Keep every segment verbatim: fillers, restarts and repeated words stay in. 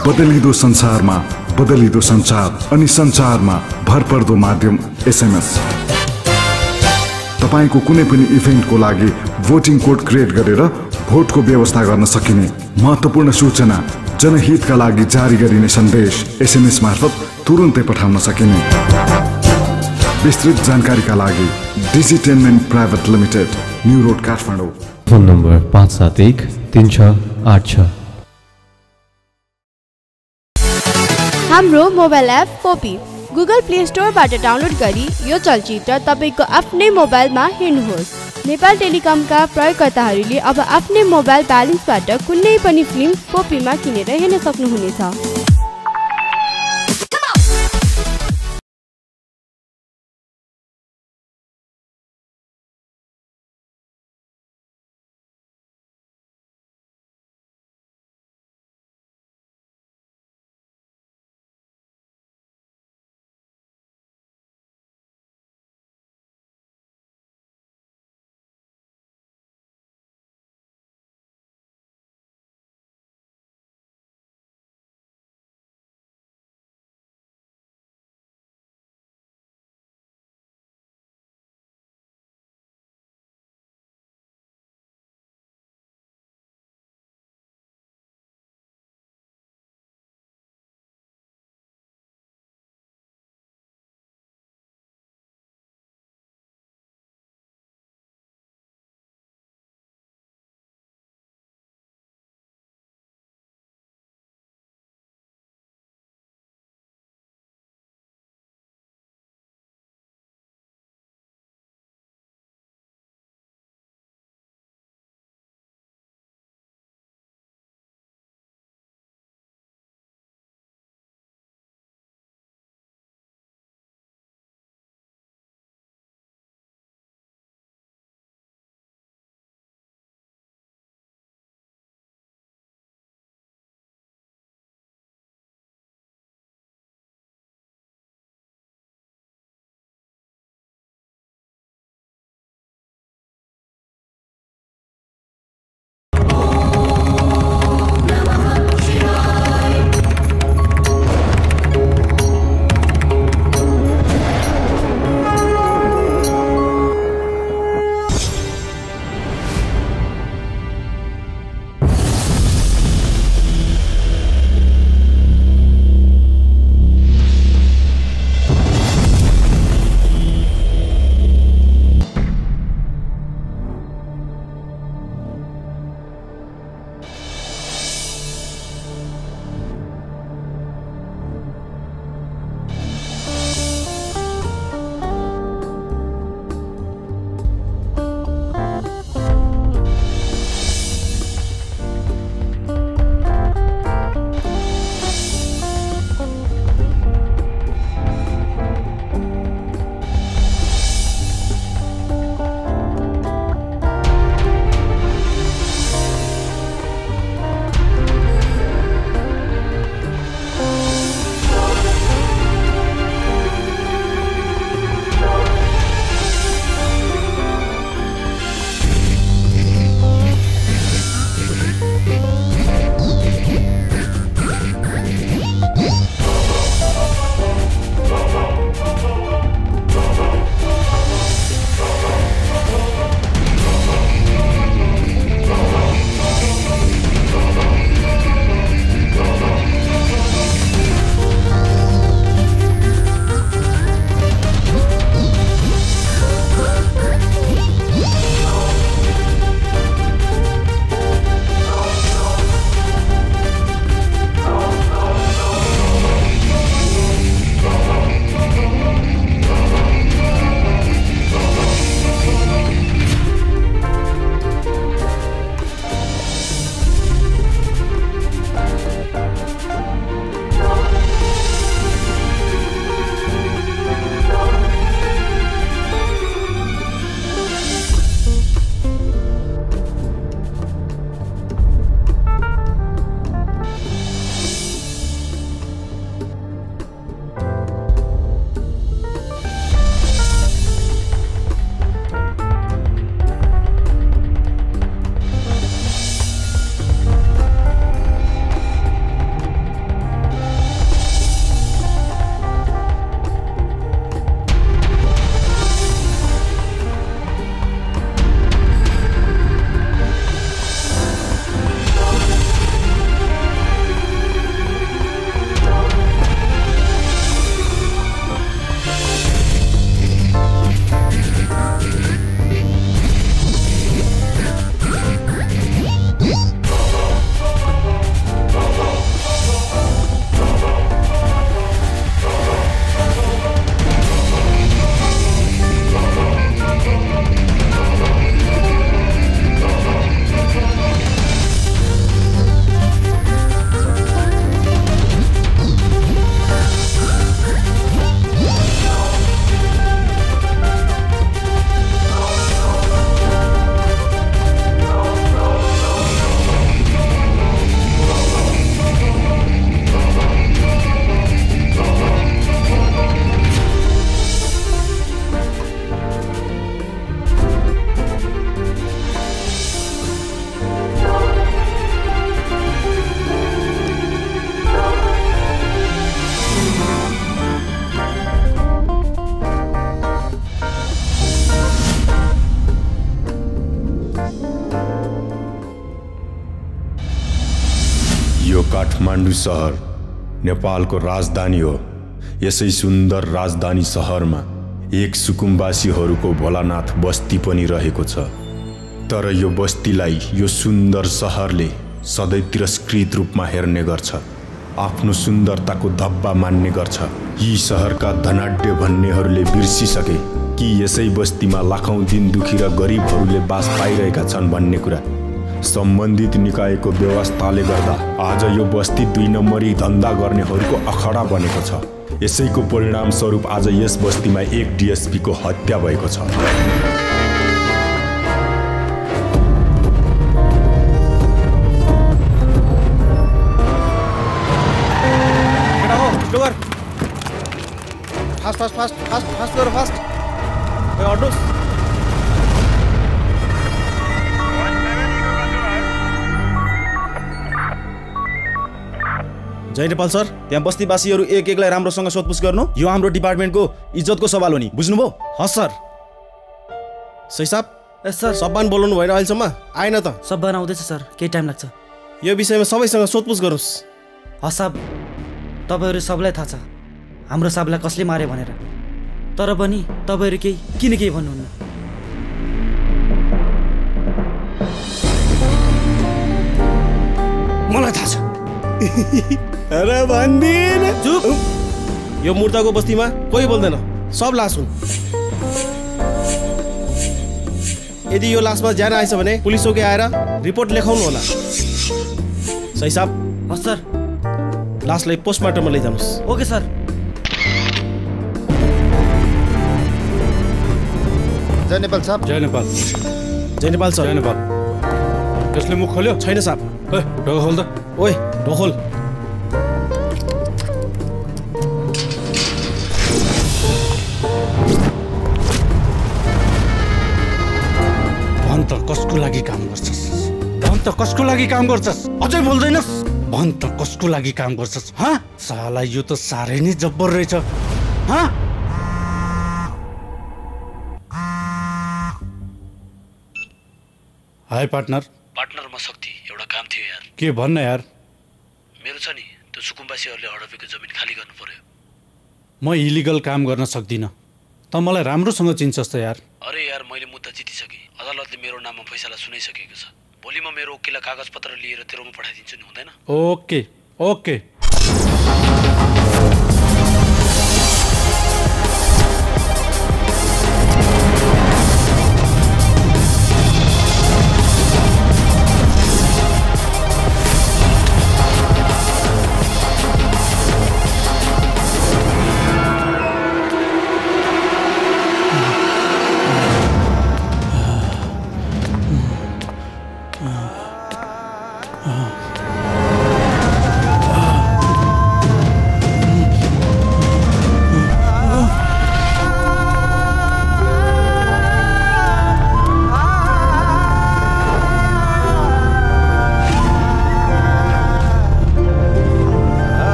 बदलिदो संसारमा बदलिदो संचार अनि संचारमा भरपर्दो माध्यम एसएमएस। तपाईको कुनै पनि इभेन्टको लागि भोटिङ कोड क्रिएट गरेर भोटको व्यवस्था गर्न सकिने, महत्त्वपूर्ण सूचना, जनहितका लागि जारी गरिने सन्देश एसएमएस मार्फत तुरुन्तै पठाउन सकिने। विस्तृत जानकारीका लागि Digitalment private limited, new road, Kathmandu. Phone number पाँच सात एक तीन छ आठ छ। हाम्रो मोबाइल एप पोपी गुगल प्ले स्टोरबाट डाउनलोड गरी यो चलचित्र तपाईको आफ्नै मोबाइलमा हेर्नुहोस्। नेपाल टेलिकमका प्रयोगकर्ताहरूले अब आफ्नै मोबाइल ब्यालेन्सबाट कुनै पनि फिल्म पोपीमा किनेर हेर्न सक्नुहुनेछ। काठमाडौँ सहर नेपालको राजधानी हो। यसै सुन्दर राजधानी सहरमा एक सुकुम्बासीहरूको भोलानाथ बस्ती पनि रहेको छ। तर यो बस्तीलाई यो सुन्दर सहरले सधैँ तिरस्कृत रूपमा हेर्ने गर्छ, आफ्नो सुन्दरताको धब्बा मान्ने गर्छ। यी सहरका धनाढ्य भन्नेहरूले बिर्सिसके कि यसै बस्तीमा लाखौं दिन दुखी र गरिबहरूले बास पाइरहेका छन् भन्ने कुरा। सम्बन्धित निकायको व्यवस्थाले गर्दा आज यो बस्ती दुई नम्बरी धन्दा गर्नेहरूको अखडा बनेको छ। यसैको परिणाम स्वरूप आज यस बस्तीमा एक डिएसपी को हत्या भएको छ। Fast fast fast fast fast करो फास्ट ऑटो जय नेपाल सर, त्यहाँ बस्तीवासीहरू एक एकलाई राम्रोसँग सोधपुछ गर्नु यो हाम्रो डिपार्टमेन्टको इज्जतको सवाल हो नि, बुझ्नुभयो? हस् सर। सही साहब। ए सर, सबबान बोलाउनु भएन अहिलेसम्म? आएन त? सबबान आउँदैछ सर, केही टाइम लाग्छ। यो विषयमा सबैसँग सोधपुछ गरोस्। हस् साहब, तपाईँहरू सबलाई थाहा छ हाम्रो साहबलाई कसले मारे भनेर, तर पनि तपाईँहरू केही किन केही भन्नुहुन्न? मलाई थाहा छ। अरे भन्दिन। चुप। यो मुर्दाको बस्तीमा कोही बोल्दैन, सब लास हुन्। यदि यो लासमा ज्यान आएछ भने पुलिस चौकी आएर रिपोर्ट लेखाउनु होला। सही साहब। हस् सर। लासलाई पोस्टमार्टममा लैजानुहोस्। Okay sir. जय नेपाल साहब। जय नेपाल। जय नेपाल सर। जय नेपाल। कसले मुख खोल्यो? छैन साहब। ओए ढोका खोल त। ओए ढोखोल। भन त कसको लागि काम गर्छस्? भन त कसको लागि काम गर्छस्? अझै बोल्दैनस्? भन त कसको लागि काम गर्छस्? हाँ साला यो त साह्रै नै जब्बर रहेछ। हाँ हाय पार्टनर। पार्टनर म शक्ति, एउटा काम थियो यार। के भन्न यार? मेरो छ नि त्यो सुकुम्बासीहरूले हडपेको जमिन खाली गर्नु पर्यो। म इलिगल काम गर्न सक्दिनँ, त मलाई राम्रोसँग चिन्छस् त यार। अरे यार मैले मुद्दा जितिसकेँ, अदालतले मेरो नाममा फैसला सुनाइसकेको छ। भोलि म मेरो वकिललाई कागजपत्र लिएर तेरोमा पठाइदिन्छु नि, हुँदैन? Okay okay.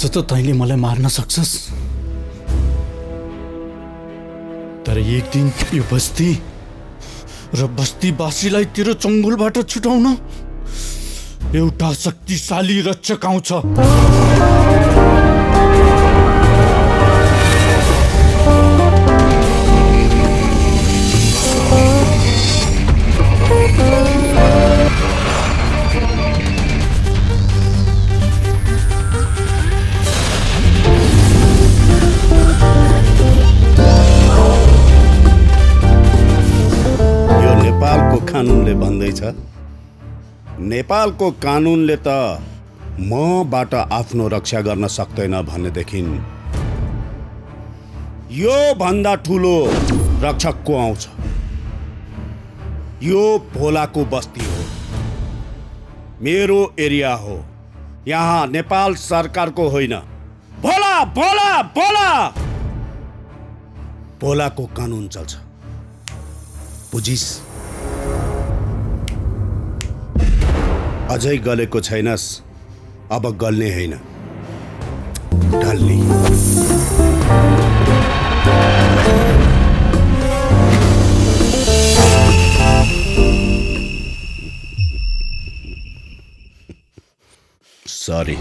आज त तैँले मलाई मार्न सक्छस्, तर एक दिन यो बस्ती र बस्तीवासीलाई तेरो चङ्गुलबाट छुटाउन एउटा शक्तिशाली रक्षक आउँछ। कानुनले भन्दैछ, नेपालको कानुनले त मबाट आफ्नो रक्षा गर्न सक्दैन भनेदेखि यो भन्दा ठुलो रक्षक को आउँछ? यो भोलाको बस्ती हो, मेरो एरिया हो, यहाँ नेपाल सरकारको होइन। भोला भोला भोला भोलाको कानुन चल्छ, बुझिस? अझै गलेको छैनस्, अब गल्ने होइन, ढल्ने। सरी।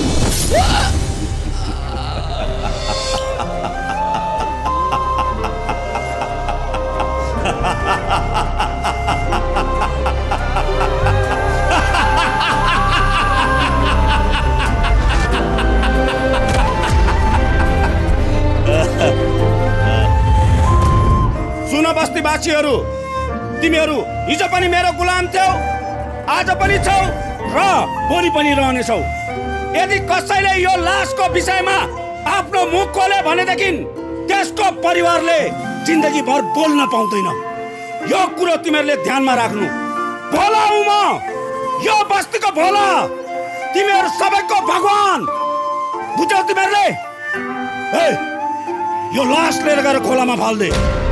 सुन बस्तीवासीहरू, तिमीहरू हिजो पनि मेरो गुलाम थियौ, आज पनि छौ र भोलि पनि रहनेछौ। यदि कसैले यो लासको विषयमा आफ्नो मुख खोले भनेदेखि त्यसको परिवारले जिन्दगीभर बोल्न पाउँदैन। यो कुरो तिमीहरूले ध्यानमा राख्नु। भोला हुँ म, यो बस्तीको भोला, तिमीहरू सबैको भगवान, बुझ्यौ तिमीहरूले? ए, यो लास लिएर गएर खोलामा फाल्दे।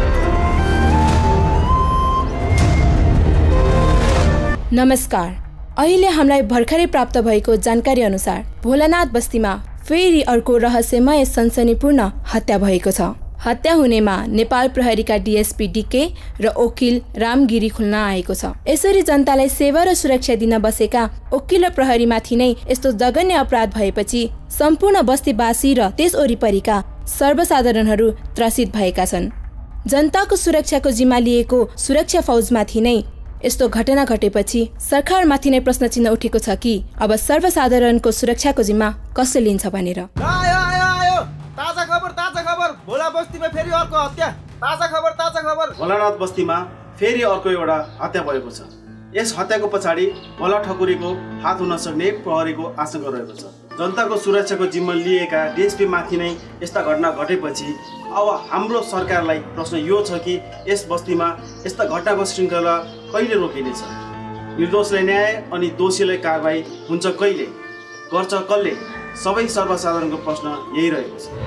नमस्कार। अहिले हामीलाई भर्खरै प्राप्त भएको जानकारी अनुसार भोलानाथ बस्तीमा फेरि अर्को रहस्यमय सनसनीपूर्ण हत्या भएको छ। हत्या हुनेमा नेपाल प्रहरीका डीएसपी डीके र वकिल रामगिरी खुल्न आएको छ। यसरी जनतालाई सेवा र सुरक्षा दिन बसेका वकिल र प्रहरीमाथि नै यस्तो जघन्य अपराध भएपछि सम्पूर्ण बस्तीवासी र त्यस वरिपरिका सर्वसाधारणहरू त्रसित भएका छन्। जनताको सुरक्षाको जिम्मा लिएको सुरक्षा फौजमाथि नै यस्तो घटना घटेपछि सरकारमाथि नै प्रश्न चिन्ह उठेको छ कि अब सर्वसाधारणको सुरक्षाको जिम्मा कसले लिन्छ भनेर। आयो आयो आयो, ताजा खबर ताजा खबर, भोला बस्तीमा फेरि अर्को हत्या। ताजा खबर ताजा खबर, भोलानाथ बस्तीमा फेरि अर्को एउटा हत्या भएको छ। यस हत्याको पछाडि भोला ठकुरीको हात हुन सक्ने प्रहरीको आशंका रहेको छ। जनताको सुरक्षाको जिम्मा लिएका डीएसपी माथि नै यस्ता घटना घटेपछि अब हाम्रो सरकारलाई प्रश्न यो छ कि यस बस्तीमा यस्ता घटनाको श्रृङ्खला कहिले रोकिनेछ? निर्दोषलाई न्याय अनि दोषीलाई कारबाही हुन्छ कहिले? गर्छ कसले? सबै सर्वसाधारणको प्रश्न यही रहेको छ।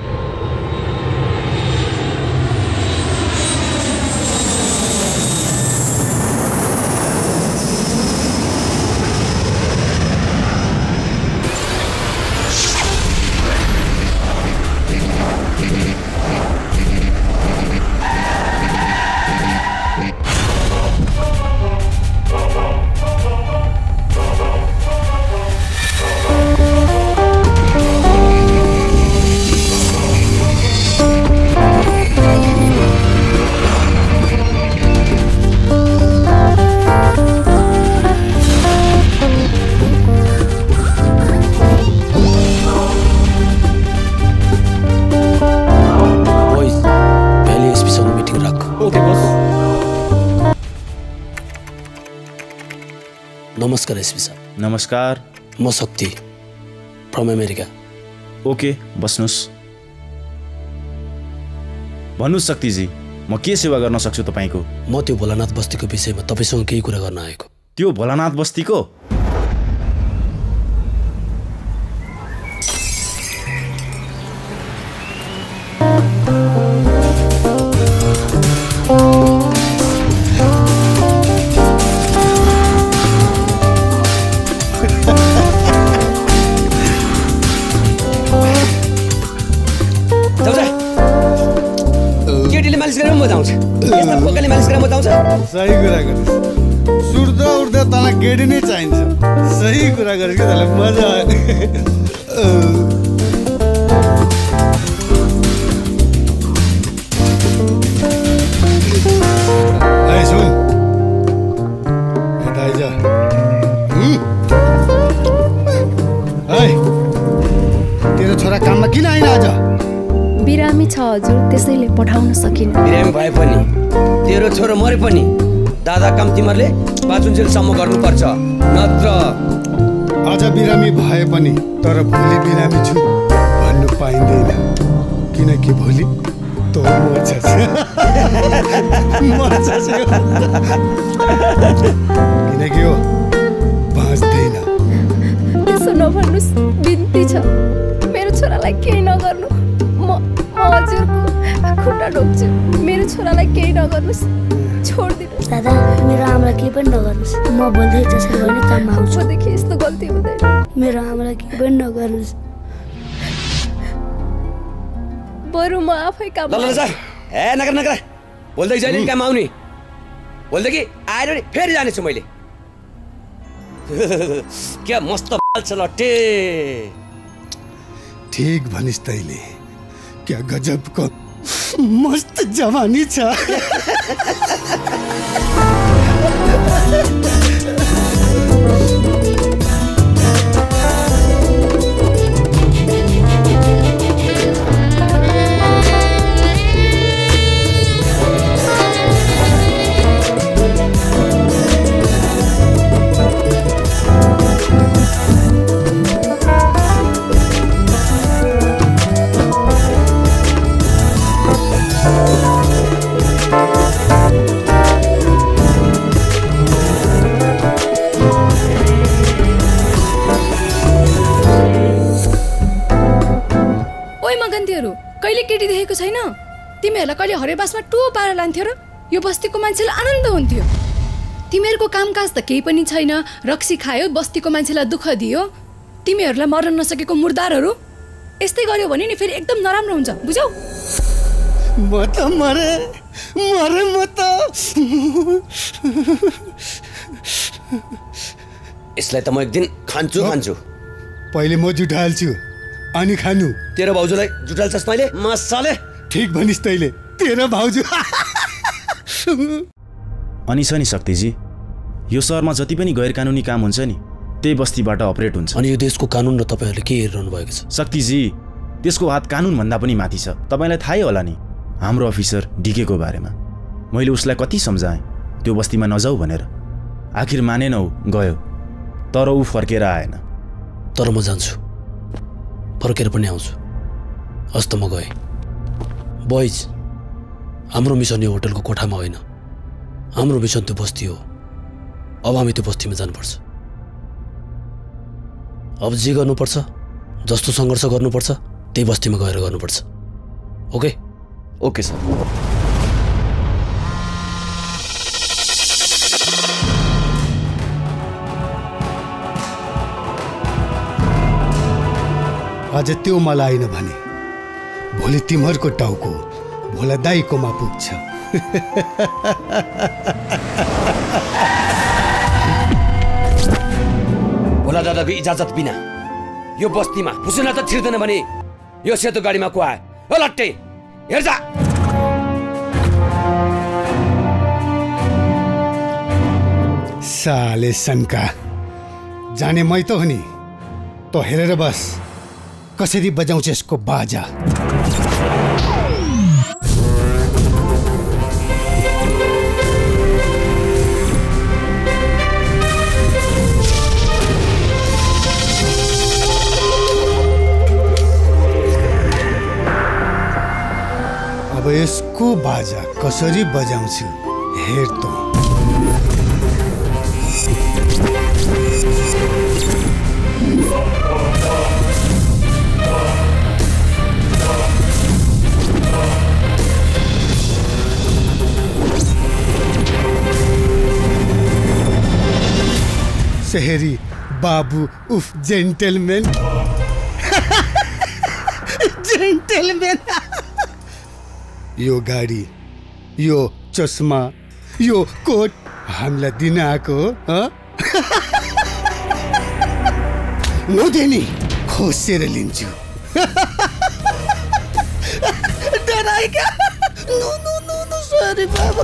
नमस्कार एसपी साहब। नमस्कार। म शक्ति फ्रम अमेरिका। ओके, बस्नुहोस्। भन्नुहोस् शक्तिजी, म के सेवा गर्न सक्छु तपाईँको? म त्यो भोलानाथ बस्तीको विषयमा तपाईँसँग केही कुरा गर्न आएको। त्यो भोलानाथ बस्तीको? मजाउँछ यस्तो पोकाले मालिस गरेर मजाउँछ सही कुरा गरिस् सुर्दा उर्दा तँलाई केटी नै चाहिन्छ सही कुरा गरिस् कि तँलाई मजा आयो सुन यता आइज तेरो छोरा काममा किन आइन आज बिरामी छ हजुर त्यसैले पठाउन सकिन बिरामी भए पनि तेरो छोरो मरे पनि दादा काम तिमीहरूले पाचुन्जेलसम्म गर्नुपर्छ नत्र आज बिरामी भए पनि तर भोलि बिरामी छु भन्नु पाइँदैन किनकि भोलि तँ मर्छस् मर्छस् किनकि हो बाँच्दैन त्यसो नभन्नुहोस् बिन्ती छ मेरो छोरालाई केही नगर्नु म हजुरको खुट्टा ढोक्छु मेरो छोरालाई केही नगर्नुहोस् छोडिदिनुहोस् दादा मेरो आमालाई केही पनि नगर्नुहोस् म बोल्दै जसरी भने काममा आउँछु देखि यस्तो गल्ती हुँदैन मेरो आमालाई केही पनि नगर्नुहोस् बरु म आफै काम ल ल सर ए नगर नगर बोल्दै जहिले काम आउने बोल्दै कि आएर फेरि जानेछु मैले क्या मस्त बाल छ लट्टे ठीक भनिस् तैले क्या गजबको मस्त जवानी छ कहिले केटी देखेको छैन तिमीहरूलाई कहिले हरेबासमा टो पारा लान्थ्यो र यो बस्तीको मान्छेलाई आनन्द हुन्थ्यो तिमीहरूको कामकाज त केही पनि छैन रक्सी खायो बस्तीको मान्छेलाई दुःख दियो तिमीहरूलाई मर्न नसकेको मुर्दारहरू यस्तै गर्यो भने नि फेरि एकदम नराम्रो हुन्छ बुझौ म त मरे मरे म त यसलाई त म एक दिन खान्छु खान्छु पहिले म जुठाल्छु अनि खानु तेरो भाउजूलाई जुटाल्छस् मैले मसाले ठीक भनिस् तैले तेरो भाउजू अनि छ नि शक्तिजी यो सहरमा जति पनि गैर कानुनी काम हुन्छ नि त्यही बस्तीबाट अपरेट हुन्छ अनि यो देशको कानुन र तपाईहरुले के हेरिरहनु भएको छ शक्तिजी त्यसको हात कानुन भन्दा पनि माथि छ तपाईलाई थाहै होला नि हाम्रो अफिसर डीके को बारेमा मैले उसलाई कति सम्झाएँ त्यो बस्तीमा नजाऊ भनेर आखिर मानेन उ गयो तर उ फर्केर आएन तर म जान्छु फर्केर पनि आउँछु हस्त म गए बोइज हाम्रो मिसन यो होटलको कोठामा होइन हाम्रो मिसन त्यो बस्ती हो अब हामी त्यो बस्तीमा जानुपर्छ अब जे गर्नुपर्छ जस्तो सङ्घर्ष गर्नुपर्छ त्यही बस्तीमा गएर गर्नुपर्छ ओके ओके सर आज त्यो मलाई आइन भने भोलि तिमीहरूको टाउको भोला दाईकोमा पुग्छ भोला दादाको इजाजत बिना यो बस्तीमा फुसुना त छिर्दैन भने यो सेतो गाडीमा को आए ओ लट्टे हेर जा साले शंका जाने मै त हो नि त हेरेर बस कसरी बजाउँछ यसको बाजा अब यसको बाजा कसरी बजाउँछु हेर त शहरी बाबू उफ जेंटलमैन जेंटलमैन यो गाडी यो चस्मा यो कोट हामीलाई दिन आएको हो नदेनी खोसेर लिन्छु डराएका no no no no sorry बाबा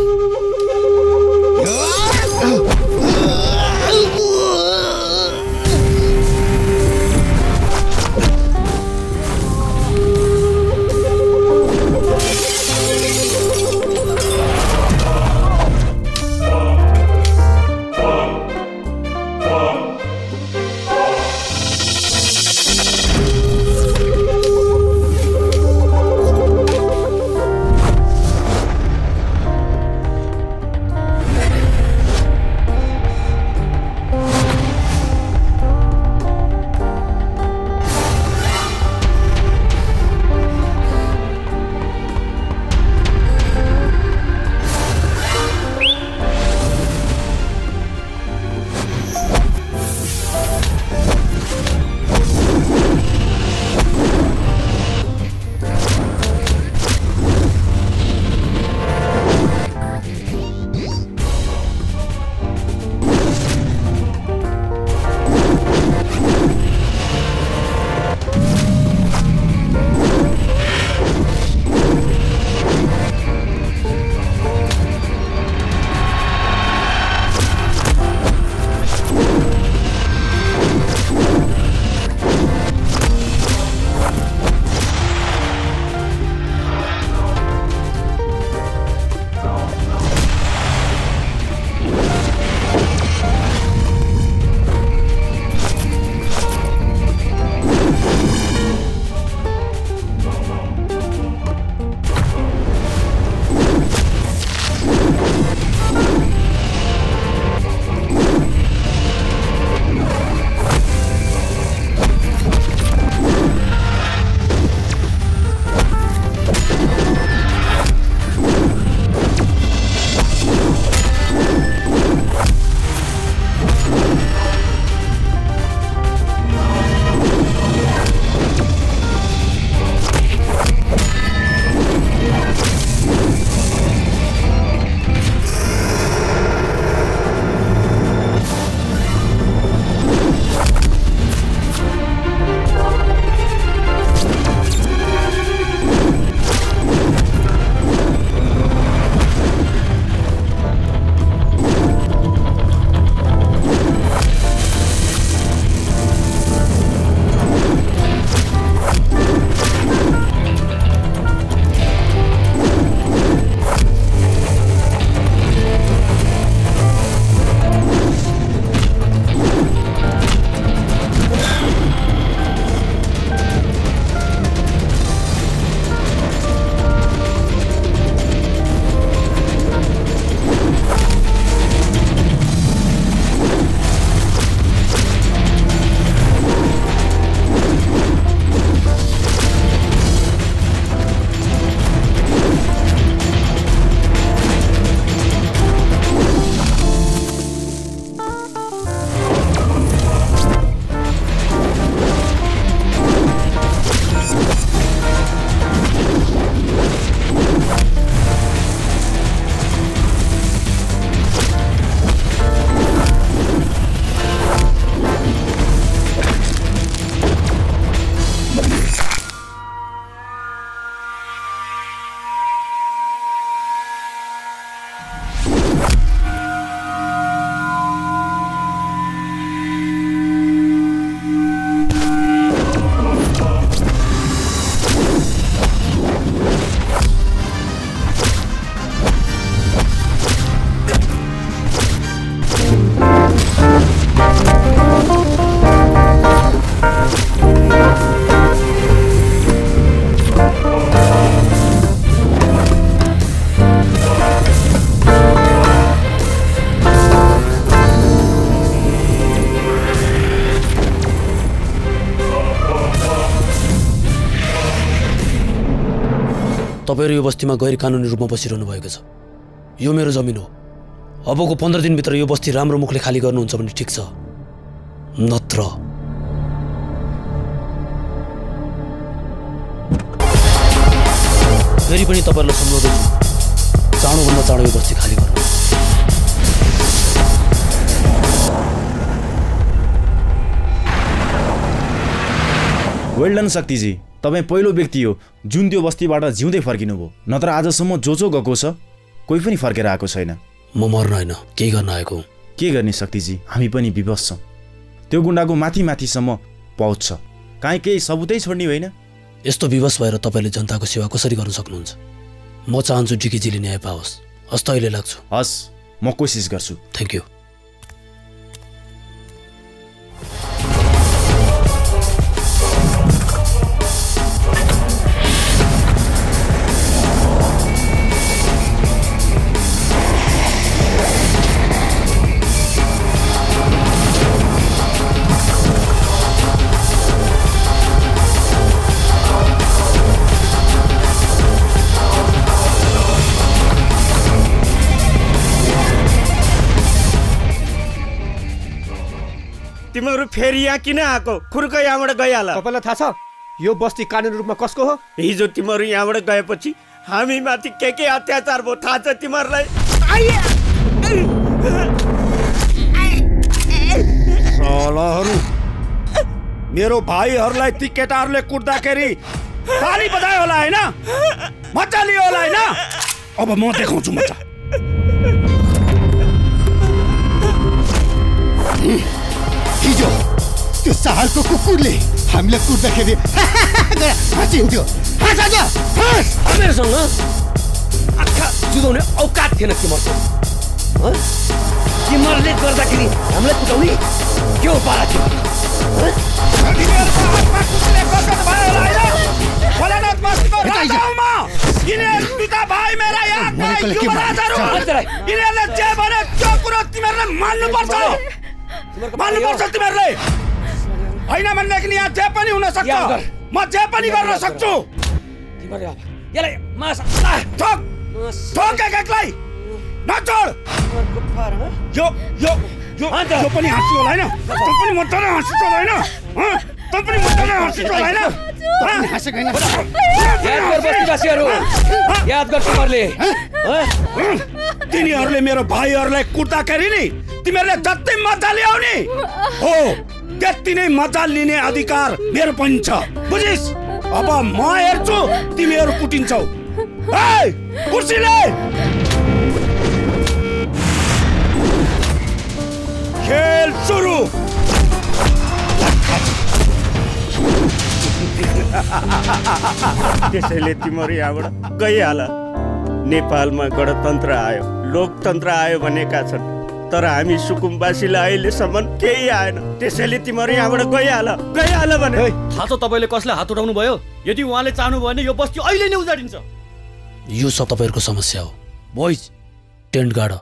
तपाईहरु यो बस्तीमा गैर कानुनी रूपमा बसिरहनु भएको छ। यो मेरो जमिन हो। अबको पन्ध्र दिनभित्र यो बस्ती राम्रो मुखले खाली गर्नुहुन्छ भने ठिक छ, नत्र फेरि पनि तपाईहरुलाई सम्झाउँदैछु, चाँडोभन्दा चाँडो यो बस्ती खाली गर्नु। वेल डन शक्तिजी, तपाईँ पहिलो व्यक्ति हो जुन त्यो बस्तीबाट जिउँदै फर्किनु भयो। नत्र आजसम्म जो जो गएको छ कोही पनि फर्केर आएको छैन। म मर्न होइन, केही गर्न आएको हुँ। के गर्ने शक्तिजी, हामी पनि विवश छौँ। त्यो गुन्डाको माथि माथिसम्म पहुँच छ, काहीँ केही सबुतै छोड्ने होइन। यस्तो विवश भएर तपाईँले जनताको सेवा कसरी गर्न सक्नुहुन्छ? म चाहन्छु डिकेजीले न्याय पाओस्। हस् त अहिले लाग्छु। हस्, म कोसिस गर्छु। Thank you. तिमीहरू फेरि यहाँ किन आएको? खुर्क यहाँबाट गइहाल। तपाईँलाई थाहा छ यो बस्ती कानुनी रूपमा कसको हो? हिजो तिमीहरू यहाँबाट गएपछि हामी माथि के के अत्याचार भयो थाहा छ तिमीहरूलाई? सालाहरू, मेरो भाइहरूलाई ती केटाहरूले कुट्दाखेरि ताली बजायो होला होइन? मजा लियो होला होइन? अब म देखाउँछु मजा। हिजो त्यो सहरको कुकुरले हामीलाई कुट्दाखेरि हाँसिन्थ्यो। हामीहरूसँग आँखा जुदाउने औकात थिएन तिमीहरूको। तिमीहरूले गर्दाखेरि हामीलाई कुटाउने के हो पारा थियो? मान्नुपर्छ तिमीहरूले होइन भनेदेखि यहाँ जे पनि हुन सक्छ। म जे पनि गर्न सक्छु। यो यो यो यो पनि हाँस्छु होला होइन? तँ पनि मजाले हाँस्छु होला होइन? तँ पनि मजाले हाँस्छु होला होइन? तिनीहरूले मेरो भाइहरूलाई कुट्दाखेरि नि तिमीहरूले जति मजा ल्याउने हो त्यति नै मजा लिने अधिकार मेरो पनि छ, बुझिस्? अब म हेर्छु तिमीहरू कुटिन्छौ। कुर्सीले खेल सुरु। त्यसैले तिमीहरू यहाँबाट गइहाल। नेपालमा गणतन्त्र आयो, लोकतन्त्र आयो भनेका छन्, तर हामी सुकुम्बासीलाई अहिलेसम्म केही आएन। त्यसैले तिमीहरू यहाँबाट गइहाल गइहाल भने। थाहा छ तपाईँले कसलाई हात उठाउनु भयो? यदि उहाँले चाहनु भयो भने यो बस्ती अहिले नै उजाडिन्छ। यो सब तपाईँहरूको समस्या हो। बोइज, टेन्ट गाड।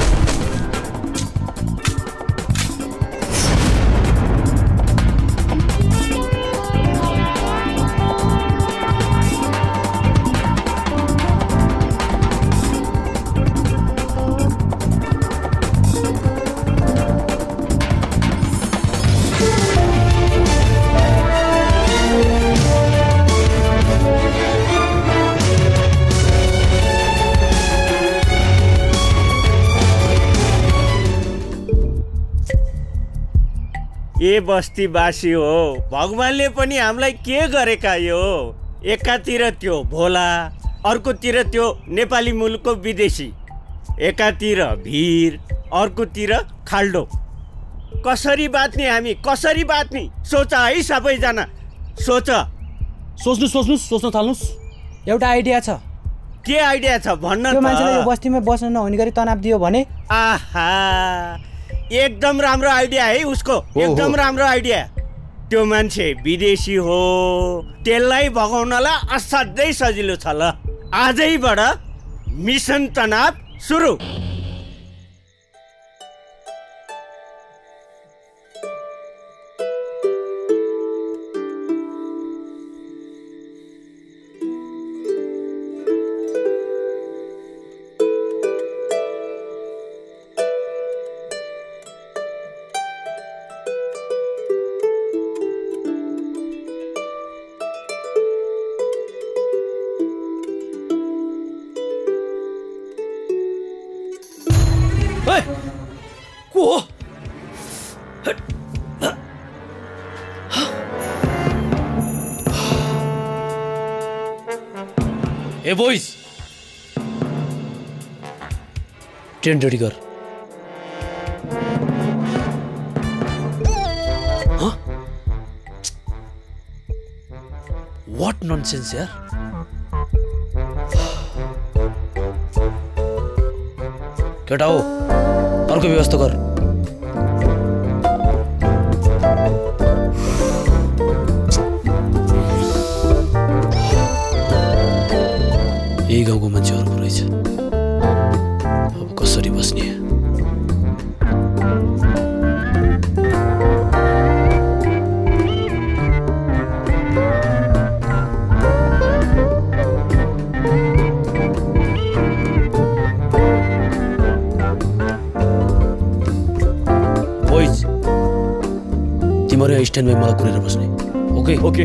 ए बस्तीवासी हो, भगवानले पनि हामीलाई के गरेका यो? एकातिर त्यो भोला, अर्कोतिर त्यो नेपाली मुलुकको विदेशी, एकातिर भिर, अर्कोतिर खाल्डो। कसरी बाँच्ने हामी, कसरी बाँच्ने? सोच है सबैजना, सोच। सोच्नु सोच्नु सोच्न थाल्नुहोस्। एउटा आइडिया छ। के आइडिया छ भन्न? त्यो मान्छेले यो बस्तीमा बस्न नहुने गरी तनाव दियो भने? आहा, एकदम राम्रो आइडिया है उसको, एकदम राम्रो आइडिया। त्यो मान्छे विदेशी हो, त्यसलाई भगाउनलाई असाध्यै सजिलो छ। ल आजैबाट मिसन तनाव सुरु। ए बोइज ट्रेन रेडी कर। हाँ व्हाट नॉनसेंस यार। केटा हो अर्को व्यवस्था कर। यही गाउँको मान्छेहरू पो रहेछ। अब कसरी बस्ने? बोइज तिमीहरू यहाँ स्ट्यान्डमा मलाई कुरेर बस्ने। ओके ओके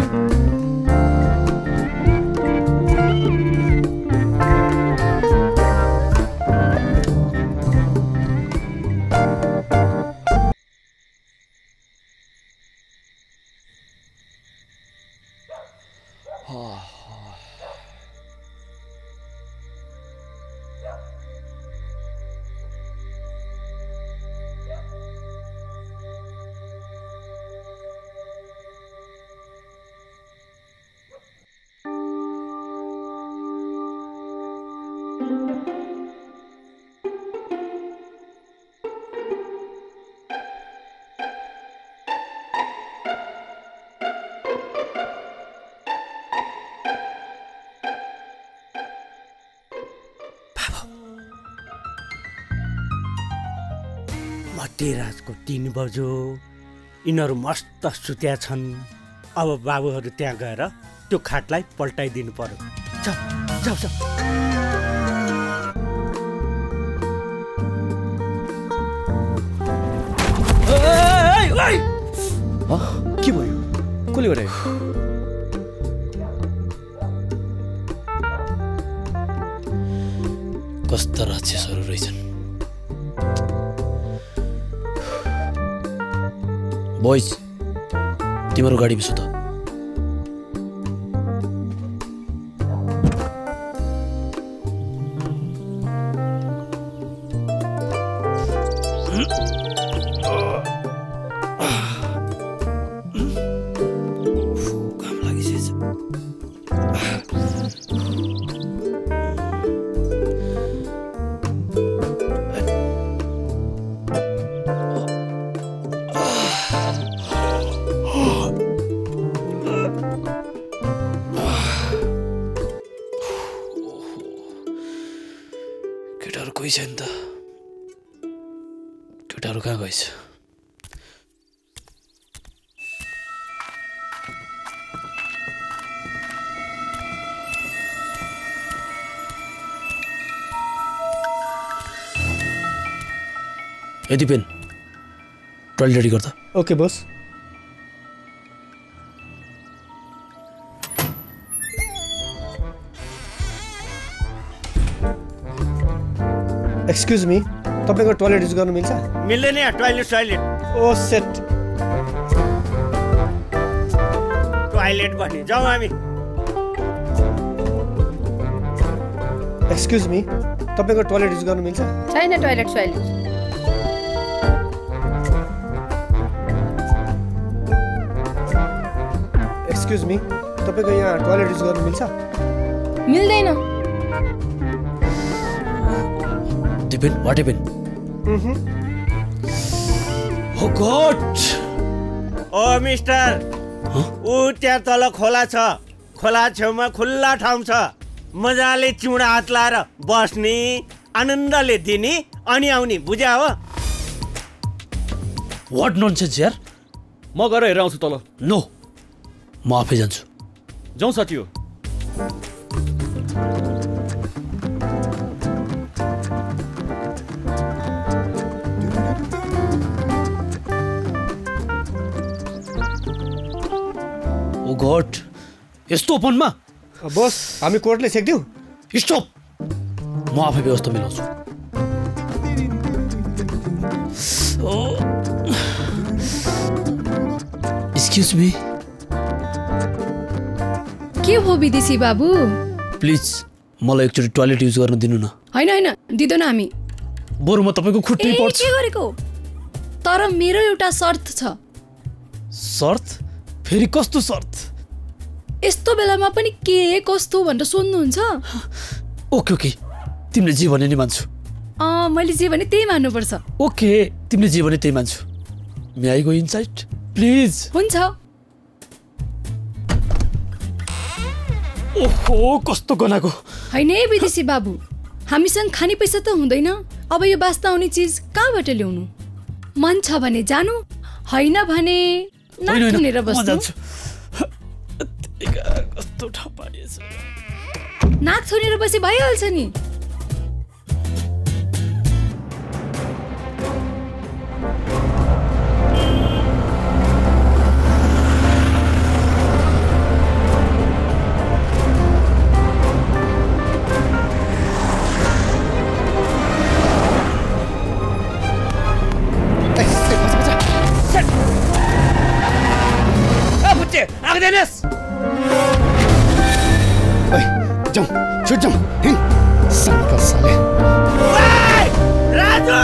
मध्यरातको तीन बजो यिनीहरू मस्त सुत्या छन्। अब बाबुहरू त्यहाँ गएर त्यो खाटलाई पल्टाइदिनु पर्यो। जाऊ जाऊ जाऊ। के भयो? कसले गरे? कस्ता राक्षसहरू रहेछन्। बोइज तिम्रो गाडीमा सुत। केटाहरू कोही छैन त। केटाहरू कहाँ गएछ? यदि पेन टोइलेट रेडी गर्दा। ओके बस। एक्सक्युज मी, तपाईँको टोइलेट युज गर्नु मिल्छ? मिल्दैन यहाँ टोइलेट टोइलेट। ओ सेट। टोइलेट भन्ने जाउँ हामी। एक्सक्युज मी, तपाईँको टोइलेट युज गर्नु मिल्छ? छैन टोइलेट टोइलेट। एक्सक्युज मी, तपाईँको यहाँ टोइलेट युज गर्नु मिल्छ? मिल्दैन। Dipen what happen? Oh god. Oh mister, ऊ त्यहाँ तल खोला छ। खोला छेउमा खुल्ला ठाउँ छ। मजाले चिउडा हात लाएर बस्ने, आनन्दले दिने अनि आउने, बुझ्या हो? व्हाट नॉनसेंस यार। म गएर हेरेर आउँछु तल। नो, म आफै जान्छु। जाउँ साथी हो। ओ गॉड, यस्तो ओपनमा? बस हामी कोर्टले छेक्दिउ। स्टप, म आफै व्यवस्था मिलाउँछु। Excuse me. के हो विदेशी बाबु? प्लिज मलाई एकचोटि टोयलेट युज गर्न दिनु न। होइन होइन दिँदैन हामी। बरु म तपाईँको खुट्टी पर्छु। के गरेको? तर मेरो एउटा शर्त छ। शर्त? फेरि कस्तो शर्त? यस्तो बेलामा पनि के कस्तो भनेर सोध्नुहुन्छ? ओके ओके तिमीले जे भने नि मान्छु। अँ मैले जे भने त्यही मान्नुपर्छ। ओके तिमीले जे भने त्यही मान्छु। May I go inside please? हुन्छ। ओहो कस्तो गनाको। होइन है विदेशी बाबु, हामीसँग खाने पैसा त हुँदैन। अब यो बास्ता आउने चिज कहाँबाट ल्याउनु? मन छ भने जानु, होइन भने नाक थुनेर बस्नु। कस्तो ठाउँ पारिएछ। नाक थुनेर बसे भइहाल्छ नि। Agnes! Oi, jom, छुट जाऊं, हिंग, संकल साले। Hey, राजू!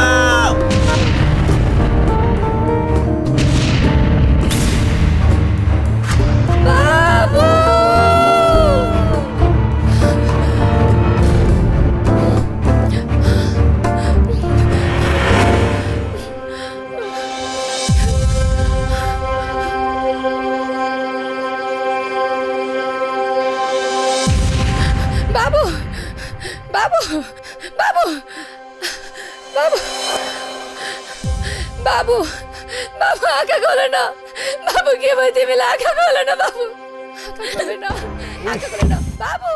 बाबू! बाबू बाबू बाबू बाबू बाबू आँखा खोल न। बाबू के भयो तिमीलाई? आँखा खोल न बाबू, आँखा खोल न, आँखा खोल न बाबू।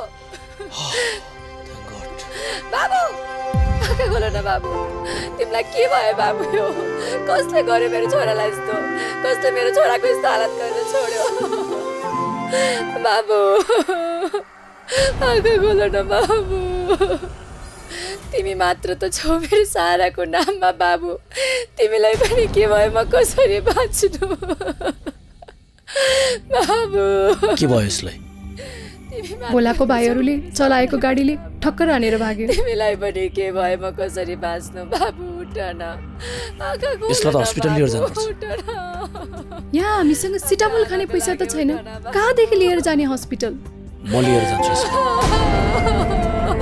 बाबू आँखा खोल न बाबू। तिमीलाई के भयो बाबू? यो कसले गर्यो मेरो छोरालाई यस्तो? कसले मेरो छोराको यस्तो हालत गरेर छोड्यो? बाबू आँखा खोल न बाबू। तिमी मात्र त छौ मेरो साराको नाममा बाबु। तिमीलाई पनि के भयो? म कसरी बाँच्नु बाबु? के भयो यसलाई? बोलाको भाइहरूले चलाएको गाडीले ठक्कर हानेर भाग्यो। तिमीलाई पनि के भयो? म कसरी बाँच्नु बाबु? उठ न, यसलाई त हस्पिटल लिएर जानुपर्छ। यहाँ हामीसँग सिटामोल खाने पैसा त छैन, कहाँदेखि लिएर जाने हस्पिटल? म लिएर जान्छु यसलाई।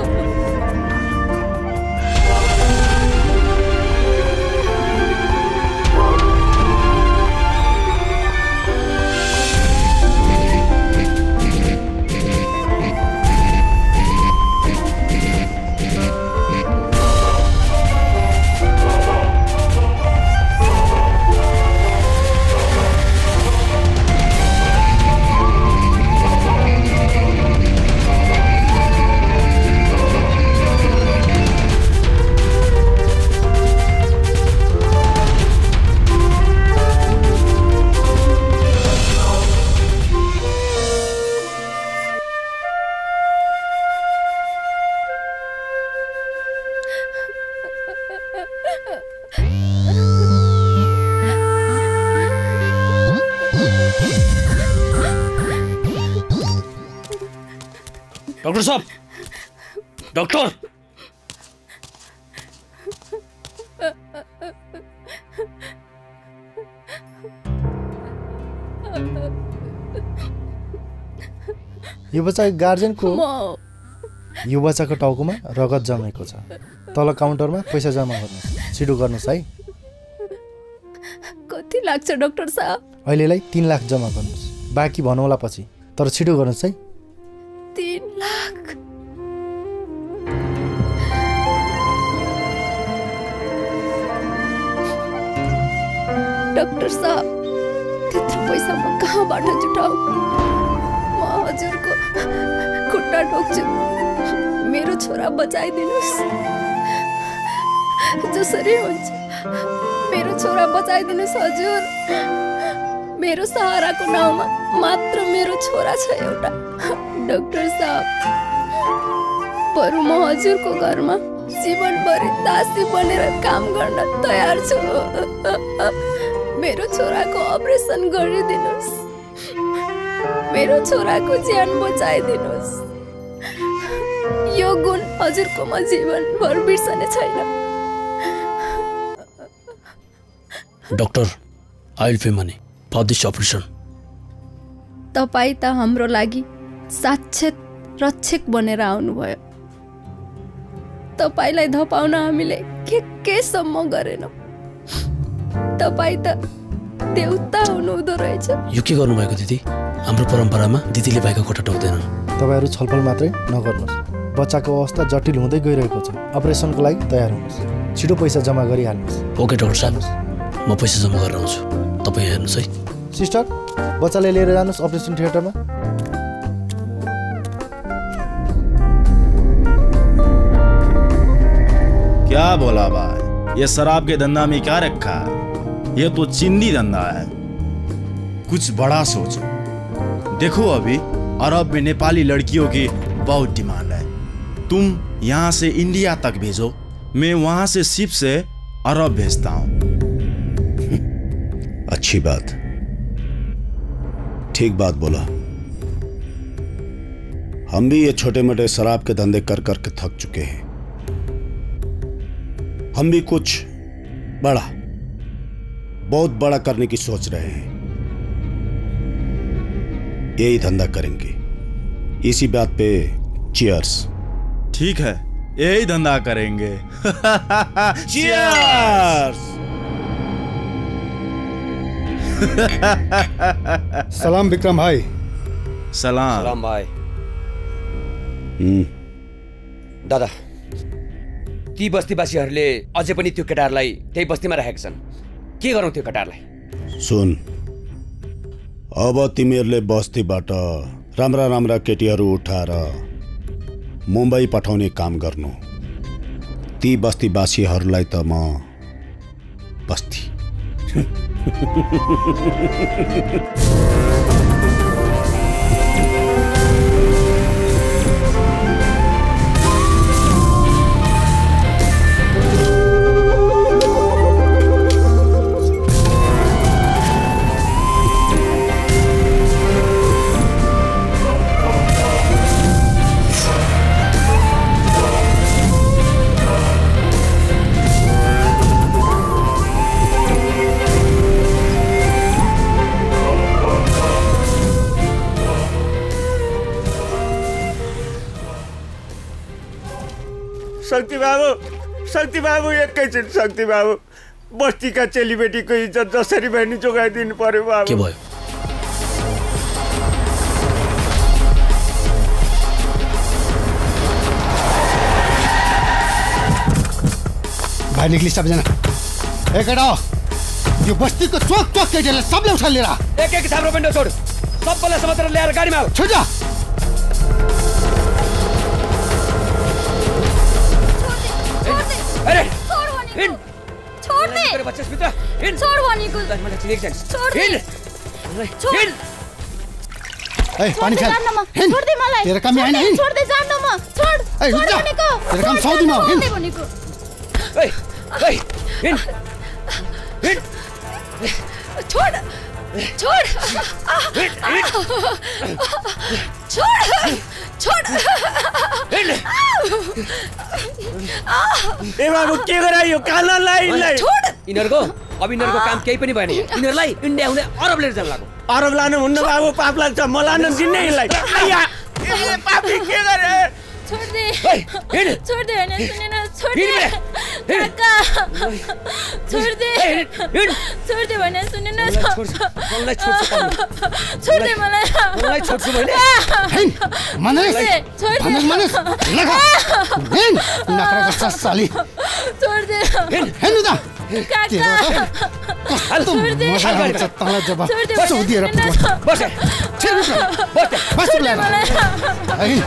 डॉक्टर साहब, डॉक्टर यो बच्चाको गार्जेनको यो बच्चाको टाउकोमा रगत जमेको छ। तल काउन्टरमा पैसा जम्मा गर्नुहोस्, छिटो गर्नुहोस् है। कति लाग्छ डाक्टर साहब? अहिलेलाई तीन लाख जम्मा गर्नुहोस्, बाँकी भनौँला पछि, तर छिटो गर्नुहोस् है। तीन लाख? डाक्टर साहब त्यत्रो पैसा म कहाँबाट जुटाऊ? म हजुरको खुट्टा ठोक्छु, मेरो छोरा बचाइदिनुहोस्। जसरी हुन्छ मेरो छोरा बचाइदिनुहोस् हजुर। मेरो सहाराको नाउँमा मात्र मेरो छोरा छ एउटा। डाक्टर साहब बरु म हजुरको घरमा जीवनभरि दासी बनेर काम गर्न तयार छु। मेरो छोराको अपरेसन गरिदिनुहोस्, मेरो छोराको ज्यान बचाइदिनुहोस्। यो गुण हजुरकोमा जीवनभर बिर्सने छैन। Doctor I will pay money for this operation. तपाईँ त हाम्रो लागि साक्षात रक्षक बनेर आउनुभयो। तपाईलाई धपाउन हामीले के केसम्म गरेनौँ। तपाईँ त देउता हुनुहुँदो रहेछ। यो के गर्नुभएको दिदी? हाम्रो परम्परामा दिदीले बाइकको कोठा टोक्दैन। तपाईँहरू छलफल मात्रै नगर्नुहोस्। बच्चाको अवस्था जटिल हुँदै गइरहेको छ। अपरेसनको लागि तयार हुनुहोस्। छिटो पैसा जम्मा गरिहाल्नुहोस्। ओके डाक्टर साहब, म पैसा जम्मा गरेर आउँछु। तपाईँ हेर्नुहोस् है। सिस्टर, बच्चालाई लिएर जानुहोस् अपरेसन थिएटरमा। क्या बोला भाई? ये शराब के धंधा में क्या रखा है? ये तो चिंदी धंधा है। कुछ बड़ा सोचो। देखो अभी अरब में नेपाली लड़कियों की बहुत डिमांड है। तुम यहाँ से इंडिया तक भेजो, मैं वहां से शिप से अरब भेजता हूँ। अच्छी बात, ठीक बात बोला। हम भी ये छोटे मोटे शराब के धंधे कर कर के थक चुके हैं। हम भी कुछ बड़ा, बहुत बड़ा करने की सोच रहे हैं। यही धंधा करेंगे। इसी बात पे चीयर्स। ठीक है, यही धंधा करेंगे। चीयर्स। सलाम विक्रम भाई। सलाम सलाम भाइ। हम्म दादा, ती बस्तीवासीहरूले अझै पनि त्यो केटाहरूलाई त्यही बस्तीमा राखेका छन्। के गरौँ त्यो केटाहरूलाई? सुन, अब तिमीहरूले बस्तीबाट राम्रा राम्रा केटीहरू उठाएर मुम्बई पठाउने काम गर्नु। ती बस्तीवासीहरूलाई त म बस्ती शक्ति बाबू, शक्ति बाबू, एकैछिन शक्ति बाबू, बस्तीका चेलीबेटीको इज्जत जसरी भए नि जोगाइदिनु पर्यो बाबू। के भयो? भाइ निक्ली सबजना। ए केटा, यो बस्तीको चोक चोक केटीहरूले सबले उठा लिएर एक एक साम्रो पिण्डो छोड। सबैलाई समातेर ल्याएर गाडीमा हाल। छोड जा। अरे छोड भनेको। हिँड। छोड दे। तेरे बच्चे भित्र हिँड। छोड भनेको। मलाई चिनेक छैन। छोड दे। हिँड। छोड। ए पानी खाल। हिँड। छोड दे मलाई। तेरो काम यहाँ हिँड। छोड दे, जान्न म। छोड। ए हिँड जा। तेरो काम सौदी म हिँड। भनेको। ए ए हिँड। हिँड। छोड। छोड। छोड। छोड। ए बाबु, के गरायो? कानलाई छोड। यिनीहरूको अब यिनीहरूको काम केही पनि भएन। यिनीहरूलाई इन्डिया हुने अरब लिएर जान लाग्यो। अरब लानु हुन्न बाबु, पाप लाग्छ। म लानु दिन्नै यसलाई। आया, ए पापी के गरे? छोड दे। हिँड। छोड दे हैन, सुन न। छोड दे। हिँड। काका। छोड दे। हिँड। छोड दे भने सुन न। मलाई छोड्छु। छोड दे मलाई। मलाई छोड्छु मैले। हिँड। मनस। छोड दे। मनस मनस। लगा। हिँड। नखरा कस्ता साली। छोड दे। हिँड। हिँड त। काका। छोड दे। मजा आउँछ तँलाई जब सौदिएर बस। बस। बस। बस मलाई। हिँड।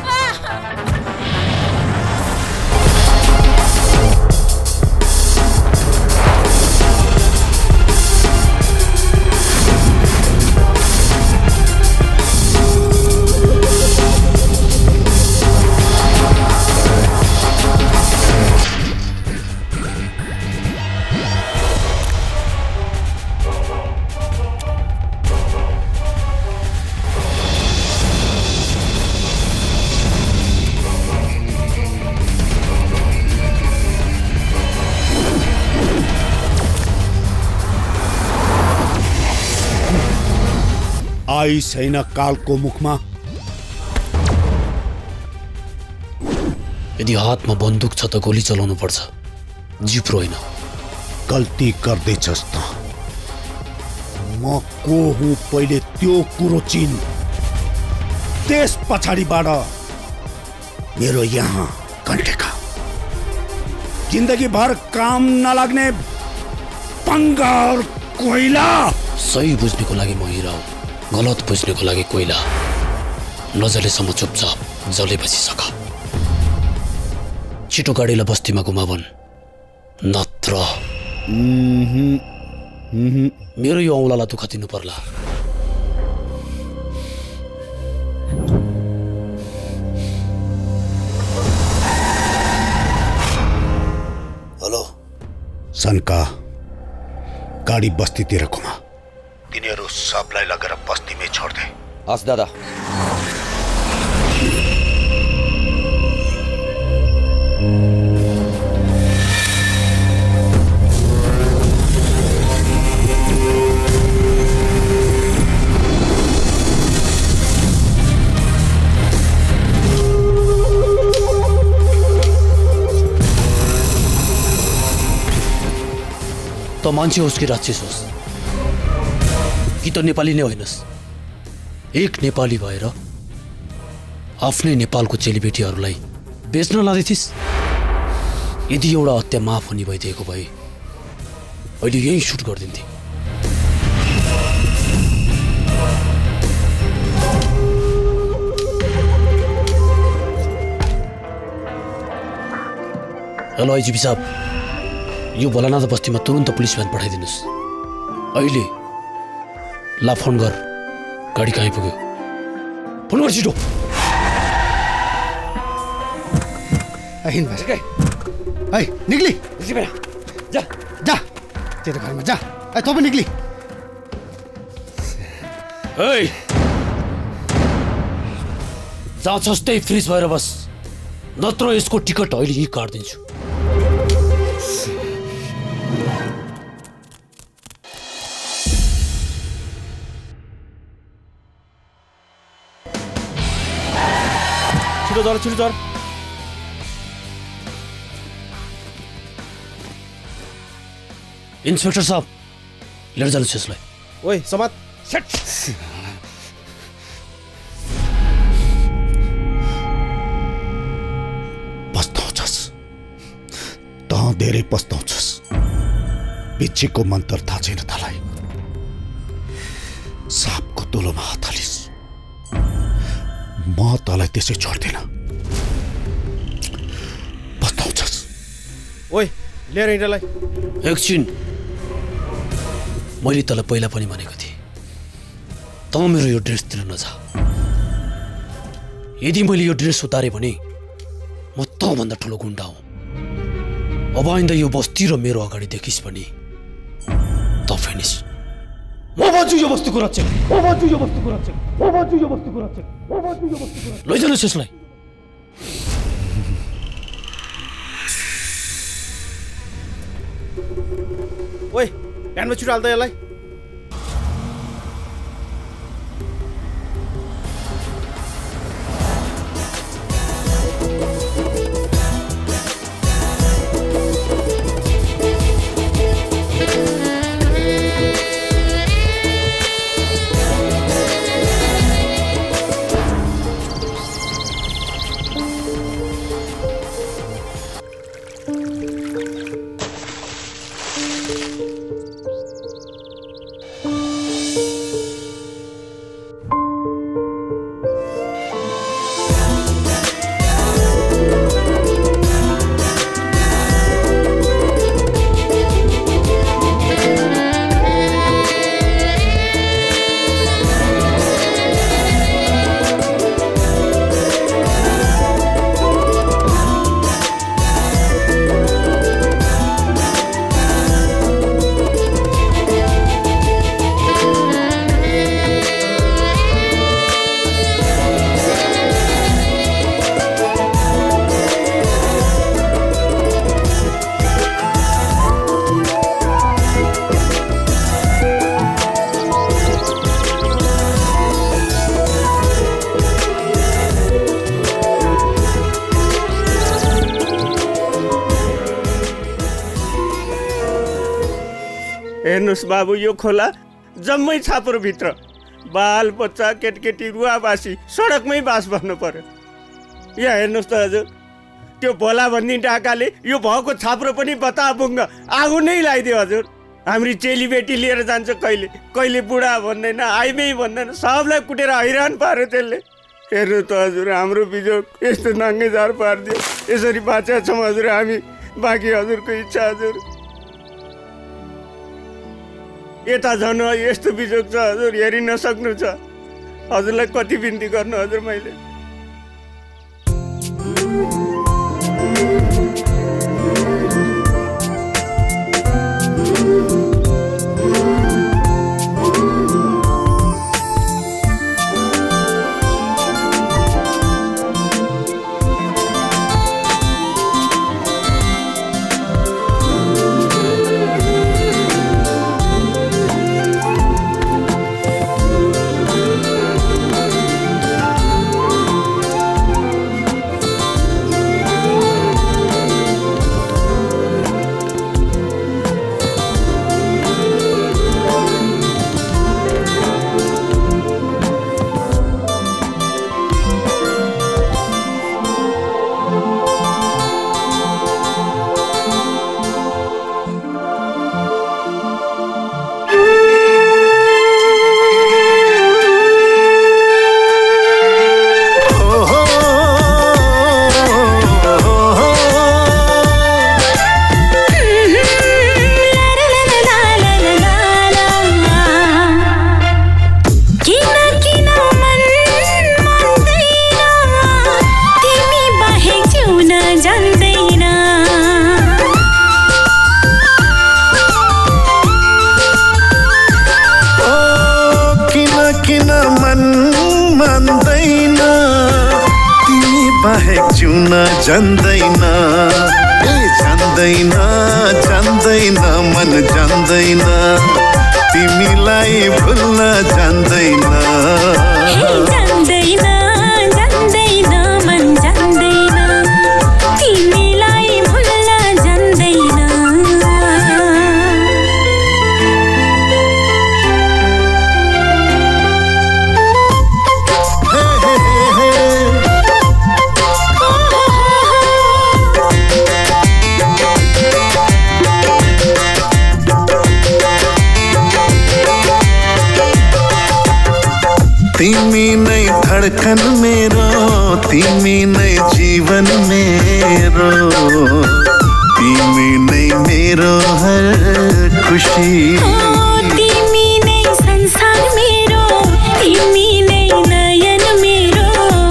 आई छैन कालको मुखमा। यदि हातमा बन्दुक छ त गोली चलाउनु पर्छ, जिप्रो होइन। गल्ती गर्दैछस् त। म को हुँ पहिले त्यो कुरो चिन। त्यस पछाडिबाट मेरो यहाँ घन्टेका जिन्दगी भर काम नलाग्ने बङ्गार कोइला। सही बुझ्नेको लागि म हिरा हो, गलत बुझ्नेको लागि कोइला। नजलेसम्म चुपचाप जलेपछि सका। छिटो गाडीलाई बस्तीमा घुमाउन्, नत्र मेरो यो औँलालाई दुःख दिनु पर्ला। हेलो सनका, गाडी बस्तीतिर घुमा। तिनीहरू सबलाई लगेर बस्तीमै छोड्दे। हस् दादा। त मान्छे होस् कि राक्षस होस् कि त नेपाली नै होइनस्, एक नेपाली भएर आफ्नै नेपालको चेलीबेटीहरूलाई बेच्न लाँदैथिस्। यदि एउटा हत्या माफ हुने भइदिएको भए अहिले यही सुट गरिदिन्थे। हेलो आइजिपी साहब, यो भोलानाथ बस्तीमा तुरन्त पुलिस भ्यान पठाइदिनुहोस्। अहिले ला फोन गर, गाडी कहाँ पुग्यो फोन गर छिटो। निक्ली जा जा तेरो घरमा जा। तँ पनि निक्ली। जहाँ छस् त्यही फ्रिज भएर बस, नत्र यसको टिकट अहिले यही काटिदिन्छु। छिटो चल छिटो चल। इन्सपेक्टर साहब लिएर जानुहोस् यसलाई। ओइ समात पस्ताउँछस् त, धेरै पस्ताउँछस्। पिच्छेको मन्त्र थाहा छैन तँलाई। सापको तुलोमा हात हालिस्, म तँलाई त्यसै छोड्दिन। पस्ताउँछस्। ओइ लिएर हिँड्लाई। एकछिन, मैले तँलाई पहिला पनि भनेको थिएँ, तँ मेरो यो ड्रेसतिर नजा। यदि मैले यो ड्रेस उतारेँ भने म तँभन्दा ठुलो गुन्डा हुँ। अब आइन्दा यो बस्ती र मेरो अगाडि देखिस् भने त फिनिस। म भन्छु यो बस्तीको रक्षक, म भन्छु यो बस्तीको रक्षक, म भन्छु यो बस्तीको रक्षक, म भन्छु यो बस्तीको रक्षक। लैजानुहोस् यसलाई। ओइ भ्यानमा छिटो हाल्दा यसलाई। हेर्नुहोस् बाबु, यो खोला जम्मै छाप्रोभित्र बाल बच्चा केटकेटी रुवावासी सडकमै बास बस्नु पर्यो। यहाँ हेर्नुहोस् त हजुर, त्यो भोला भन्ने डाकाले यो भएको छाप्रो पनि बताबुङ्ग आगो नै लगाइदियो हजुर। हाम्रो चेलीबेटी लिएर जान्छ कहिले कहिले बुढा भन्दैन, आइमै भन्दैन, सबलाई कुटेर हैरान पार्यो त्यसले। हेर्नु त हजुर, हाम्रो बिजोग यस्तो नाङ्गेझार पारिदियो। यसरी बाँचेका छौँ हजुर हामी, बाँकी हजुरको इच्छा हजुर। यता झन् यस्तो बिजोग छ हजुर, हेरि नसक्नु छ। हजुरलाई कति बिन्ती गर्नु हजुर मैले। जान्दैन ए जान्दैन जान्दैन मन जान्दैन तिमीलाई भुल्न जान्दैन जान्दैन जान्दैन मन जान्दैन तिमीलाई भुल्न जान्दैन तिमी नै धडकन मेरो तिमी नै जीवन मेरो तिमी नै मेरो हर खुशी तिमी नै संसार मेरो तिमी नै नयन मेरो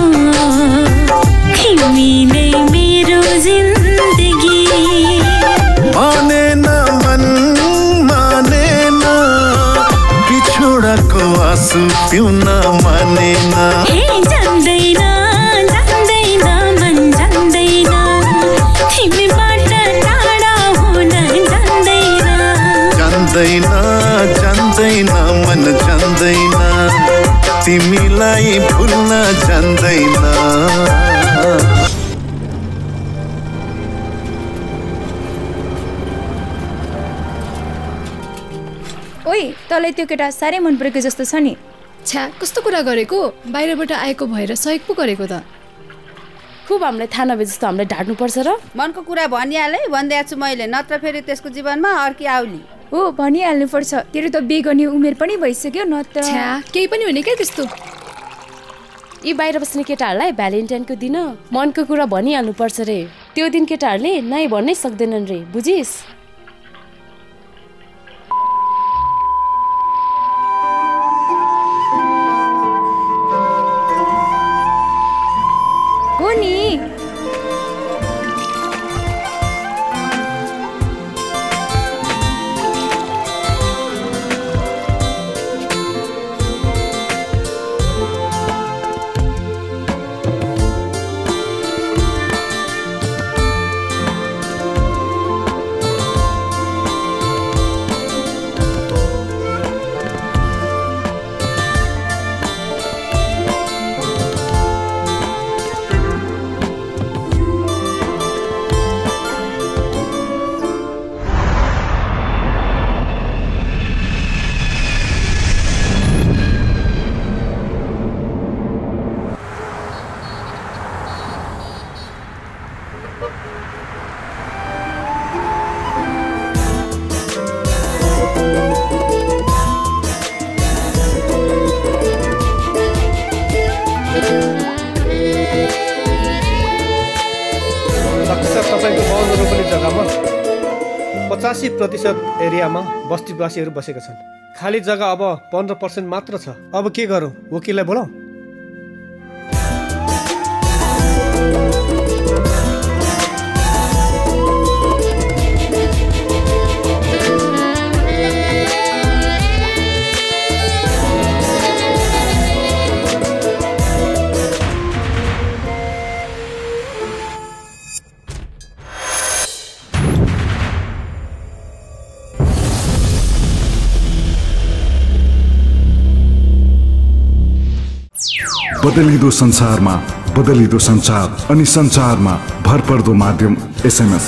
तिमी नै मेरो जिन्दगी मानेन मन मानेन बिछोडाको आँसु पिउन मानेन जान्दैन जान्दैन मन जान्दैन तिमीबाट टाढा हुन जान्दैन जान्दैन जान्दैन मन जान्दैन तिमीलाई भुल्न जान्दैन ओइ तँलाई त्यो केटा साह्रै मन परेको जस्तो छ नि। छ्या कस्तो कुरा गरेको, बाहिरबाट आएको भएर सहयोग पो गरेको त। खुब हामीलाई थाहा नभए जस्तो हामीलाई ढाँट्नुपर्छ र? मनको कुरा भनिहाले भनिदिएको छु मैले, नत्र फेरि त्यसको जीवनमा अर्की आउली। हो भनिहाल्नु पर्छ, तेरो त बिहे गर्ने उमेर पनि भइसक्यो न त। छ्या केही पनि हुने क्या त्यस्तो। यी बाहिर बस्ने केटाहरूलाई भ्यालेन्टाइनको दिन मनको कुरा भनिहाल्नु पर्छ रे। त्यो दिन केटाहरूले नाइ भन्नै सक्दैनन् रे, बुझिस्? हो नि पचासी प्रतिशत एरियामा बस्तीवासीहरू बसेका छन्। खाली जग्गा अब पन्ध्र पर्सेन्ट मात्र छ। अब के गरौँ? वकिललाई बोलाऊ। बदलिदो संसारमा बदलिदो संचार अनि संचारमा भरपर्दो माध्यम एसएमएस।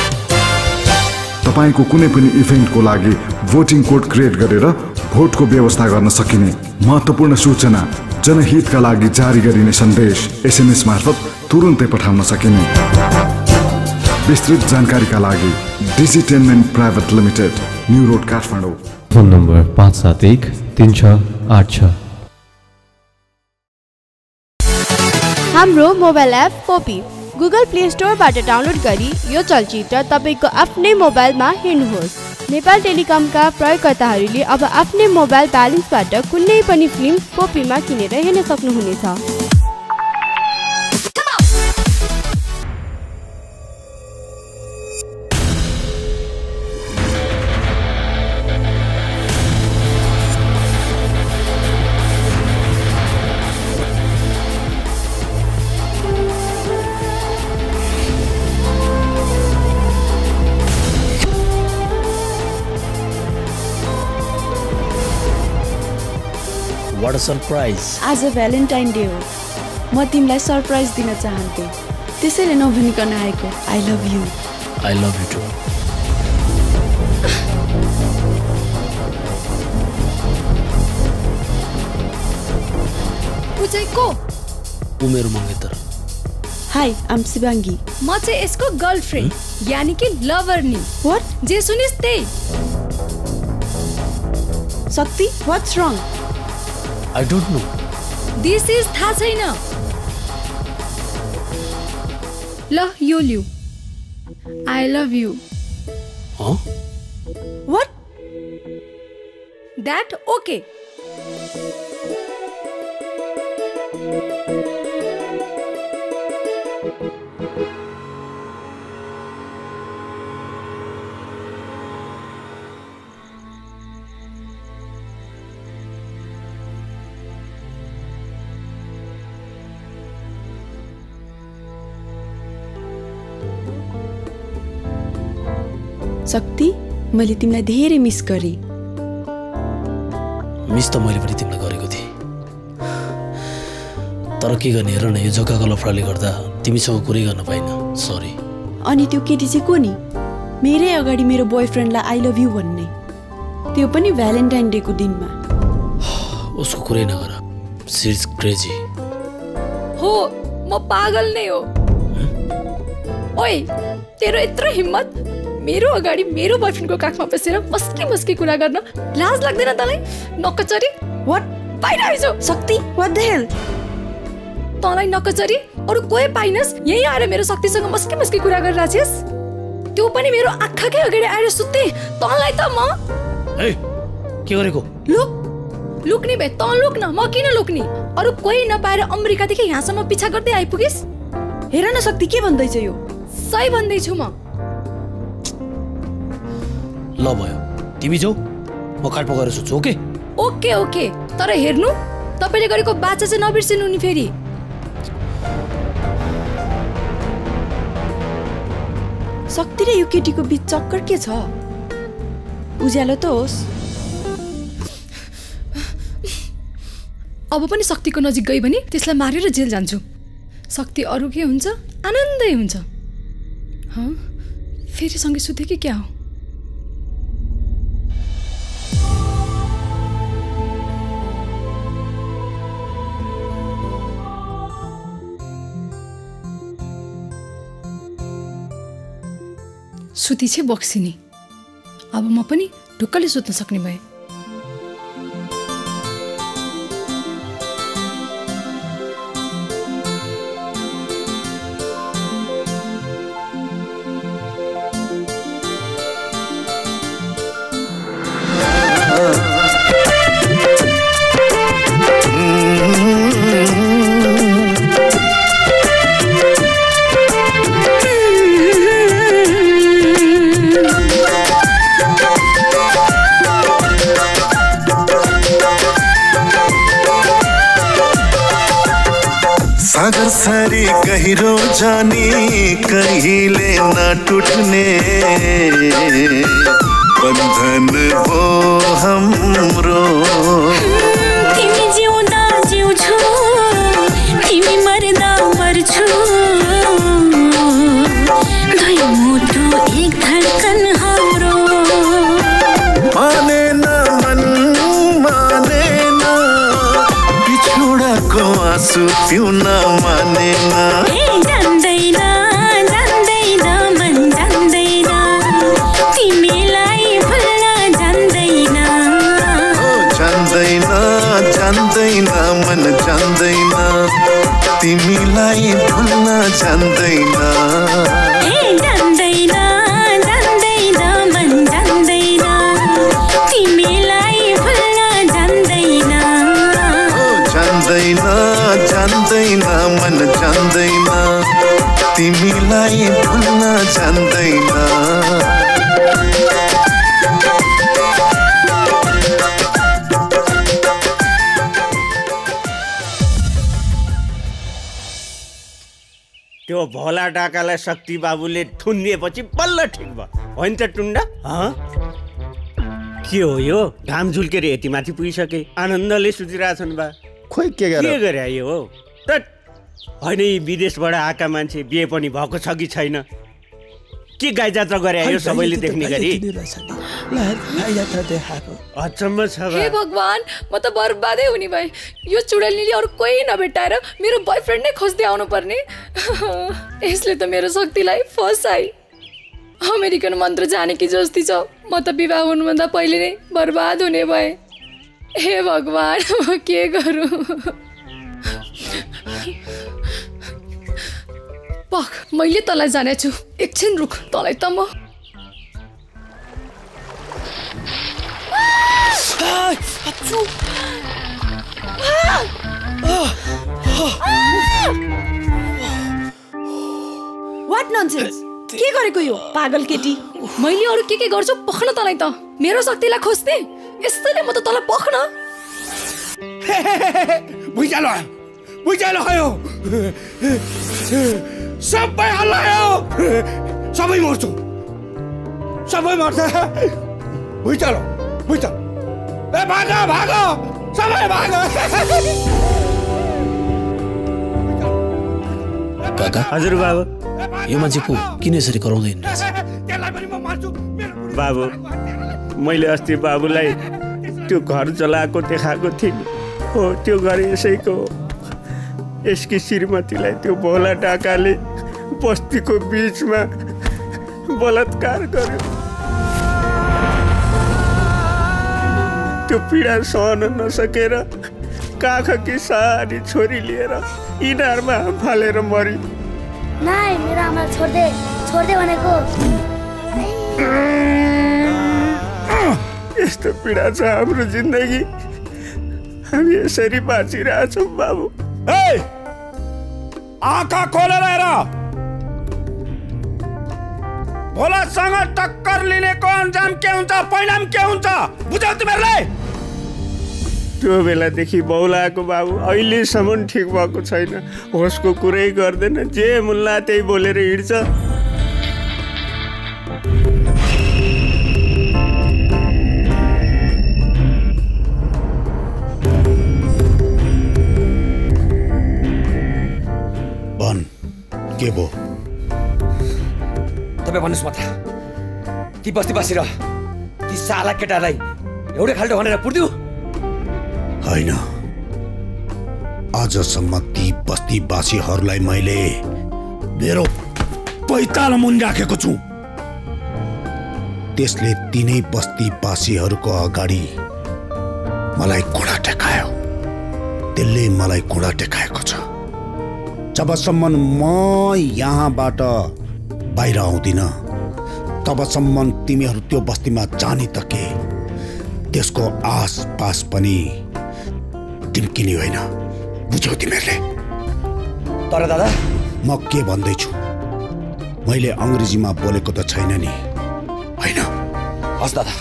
तपाईको कुनै पनि इभेन्टको लागि भोटिङ कोड क्रिएट गरेर भोटको व्यवस्था गर्न सकिने महत्त्वपूर्ण सूचना, जनहितका लागि जारी गरिने सन्देश एसएमएस मार्फत तुरुन्तै पठाउन सकिने। विस्तृत जानकारीका लागि Digitalment private limited, new road, Kathmandu. Phone number पाँच सात एक तिन छ आठ छ। हाम्रो मोबाइल एप पोपी गुगल प्ले स्टोरबाट डाउनलोड गरी यो चलचित्र तपाईँको आफ्नै मोबाइलमा हेर्नुहोस्। नेपाल टेलिकमका प्रयोगकर्ताहरूले अब आफ्नै मोबाइल ब्यालेन्सबाट कुनै पनि फिल्म पोपीमा किनेर हेर्न सक्नुहुनेछ। What a surprise! आज भ्यालेन्टाइन डे हो, म तिमीलाई सरप्राइज दिन चाहन्थे, त्यसैले नभनिकन आएको। I love you. I love you too. ऊ चाहिँ को? ऊ मेरो मङ्गेतर। हाई, आम शिवाङ्गी। म चाहिँ यसको गर्लफ्रेन्ड, यानी कि लभर नि। व्हाट? जे सुनिस् त्यही। शक्ति, व्हाट्स रङ? I don't know. This is थाहा छैन। ल यो लिऊ। I love you. Huh? What? That okay. शक्ति, मैले तिमीलाई धेरै मिस गरेँ। मिस त मैले पनि तिमीलाई गरेको थिएँ, तर के गर्ने, हेर न, यो जग्गाको लफडाले गर्दा तिमीसँग कुरै गर्न पाइनँ। सरी। अनि त्यो केटी चाहिँ को नि? मेरै अगाडि मेरो बोयफ्रेन्डलाई आई लभ यु भन्ने, त्यो पनि भ्यालेन्टाइन डेको दिनमा। उसको कुरै नगर, सी इज क्रेजी। हो, म पागल नै हो। ओए, तेरो यत्रो हिम्मत मेरो अगाडि मेरो बोयफ्रेन्डको काखमा बसेर मस्की मस्की कुरा गर्न लाज लाग्दैन तँलाई? नकचरी। व्हाट? बाहिर आइजो। शक्ति, व्हाट द हेल? तँलाई नकचरी अरू कोही पाइनस्, यही आएर मेरो शक्तिसँग मस्की मस्की कुरा गरिरहेको छिस्? त्यो पनि मेरो आँखाकै अगाडि आएर सुत्ते। तँलाई त म ए के गरेको? लुक लुक्ने भए तँ लुक न, म किन लुक्ने? अरू कोही नपाएर अमेरिकादेखि यहाँसम्म पिछा गर्दै आइपुगिस्? हेर न शक्ति, के भन्दैछ यो? सही भन्दैछु म। ल भयो, तिमी जाऊ, म काट पकाएर सुत्छु। ओके ओके ओके, तर हेर्नु, तपाईँले गरेको बाचा चाहिँ नबिर्सिनु नि फेरि। शक्ति र यो केटीको बिच चक्कर के छ? उज्यालो त होस्। अब पनि शक्तिको नजिक गई भने त्यसलाई मारेर जेल जान्छु। शक्ति अरू के हुन्छ? आनन्दै हुन्छ। हँ, फेरि सँगै सुते कि क्या हो? सुती छे बक्सिनी। अब म पनि ढुक्कले सुत्न सक्ने भए। सागर सारी गहिरो जानी कहिले न टुट्ने बन्धन हो हाम्रो। तिमी जिउँदा जिउँछु तिमी मर्दा मर्छु दुई मुटु एक धडकन हाम्रो। माने न मन माने न बिछोडाको आँसु पिउन माने न। जान्दैन जान्दैन मन जान्दैन तिमीलाई भुल्न जान्दैन। जान्दैन जान्दैन मन जान्दैन तिमीलाई भुल्न जान्दैन। जान्दैन जान्दैन मन जान्दैन तिमीलाई भुल्न जान्दैन। जान्दैन जान्दैन मन जान्दैन तिमीलाई भुल्न जान्दैन। त्यो भोला डाकालाई शक्ति बाबुले थुनिदिएपछि बल्ल ठिक भयो होइन त टुन्डा? के हो यो घाम झुल्केर यति माथि पुगिसके आनन्दले सुतिरहेछन् बा। खोइ के गरे के गरे यो हो त? होइन यी विदेशबाट आएका मान्छे बिहे पनि भएको छ कि छैन? के गाई जात्रा गरे आयो सबैले देख्ने गरी? अचम्म छ बा। हे भगवान म त बर्बादै हुने भए। यो चुडेलनीले अरू कोही नभेटाएर मेरो बोयफ्रेन्ड नै खोज्दै आउनु पर्ने। यसले त मेरो शक्तिलाई फसाई। अमेरिकन मन्त्र जाने कि जस्ती छ। म त विवाह हुनुभन्दा पहिले नै बर्बाद हुने भए। हे भगवान म के गरौँ? पख मैले तँलाई जानेछु। एकछिन रुख तँलाई त म व्हाट ननसेन्स के गरेको यो पागल केटी? मैले अरू के के गर्छु पख्न तँलाई त मेरो शक्तिलाई खोज्ने। यसैले म त तँलाई पख्न। भुइँचालो आयो भुइँचालो आयो सबै हल्लायो सबै मर्छु सबै मर्छ। भुइँचालो भुइँचालो ए भाग भाग सबै भाग। काका हजुर बाबु यो मान्छे को किन यसरी कराउँदै हिँड्छ? बाबु मैले अस्ति बाबुलाई त्यो घर चलाएको देखाएको थिएँ हो त्यो घर यसैको हो। यसकी श्रीमतीलाई त्यो भोला डाकाले बस्तीको बिचमा बलात्कार गर्यो। त्यो पीडा सहन नसकेर काखकी सारी छोरी लिएर इनारमा फालेर मरि। नाइ मेरो आमा छोड्दे छोड्दे भनेको। यस्तो पीडा छ हाम्रो जिन्दगी। हामी यसरी बाँचिरहेछौँ बाबु। आँखा खोलेर हेर। भोलासँग टक्कर लिनेको अन्जाम के हुन्छ परिणाम के हुन्छ बुझ्यौ तिमीहरूले? त्यो बेलादेखि बौलाको बाबु अहिलेसम्म ठिक भएको छैन। होसको कुरै गर्दैन जे मुल्ला त्यही बोलेर हिँड्छ। भन के भो? तपाईँ भन्नुहोस् मात्र ती बस्तीवासी र ती साला केटालाई एउटै खाल्टो भनेर पुर्दियो? होइन आजसम्म ती बस्तीवासीहरूलाई मैले मेरो पैतालो मुनि राखेको छु। त्यसले तिनै बस्तीवासीहरूको अगाडि मलाई घुँडा टेकायो। त्यसले मलाई घुँडा टेकाएको छ। जबसम्म म यहाँबाट बाहिर आउँदिन तबसम्म तिमीहरू त्यो बस्तीमा जाने त के त्यसको आसपास पनि टिम्किने होइन। बुझ्यौ तिमीहरूले? तर दादा म के भन्दैछु मैले अङ्ग्रेजीमा बोलेको त छैन नि होइन? हस् दादा।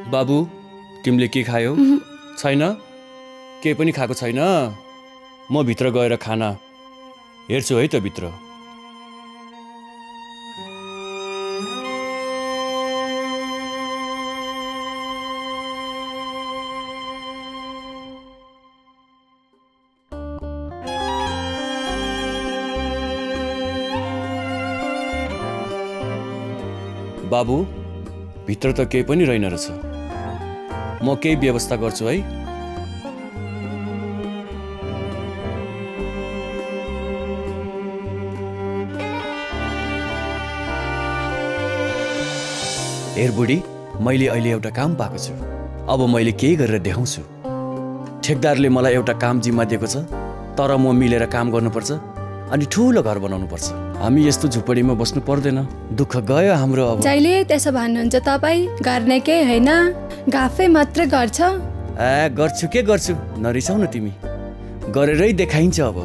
बाबु तिमीले के खायौ? छैन? के पनि खाएको छैन? म भित्र गएर खाना हेर्छु है त भित्र। बाबु भित्र त केही पनि रहेन रहेछ। म केही व्यवस्था गर्छु है। हेर बुढी, मैले अहिले एउटा काम पाएको छु। अब मैले केही गरेर देखाउँछु। ठेकदारले मलाई एउटा काम जिम्मा दिएको छ, तर म मिलेर काम गर्नुपर्छ अनि ठुलो घर बनाउनुपर्छ। हामी यस्तो झुपडीमा बस्नु पर्दैन। दुःख गयो हाम्रो। अब जहिले त्यसो भन्नुहुन्छ तपाईँ? गर्ने केही होइन, गाफै मात्र गर्छ। ए गर्छु के गर्छु, नरिसाउ न तिमी। गरेरै देखाइन्छ अब।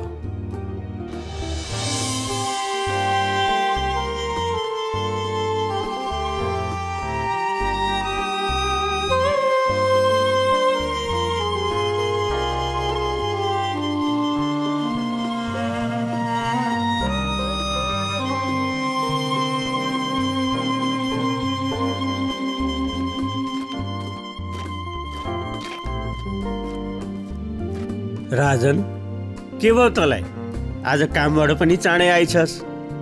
राजन, के भयो तँलाई? आज कामबाट पनि चाँडै आइछस्।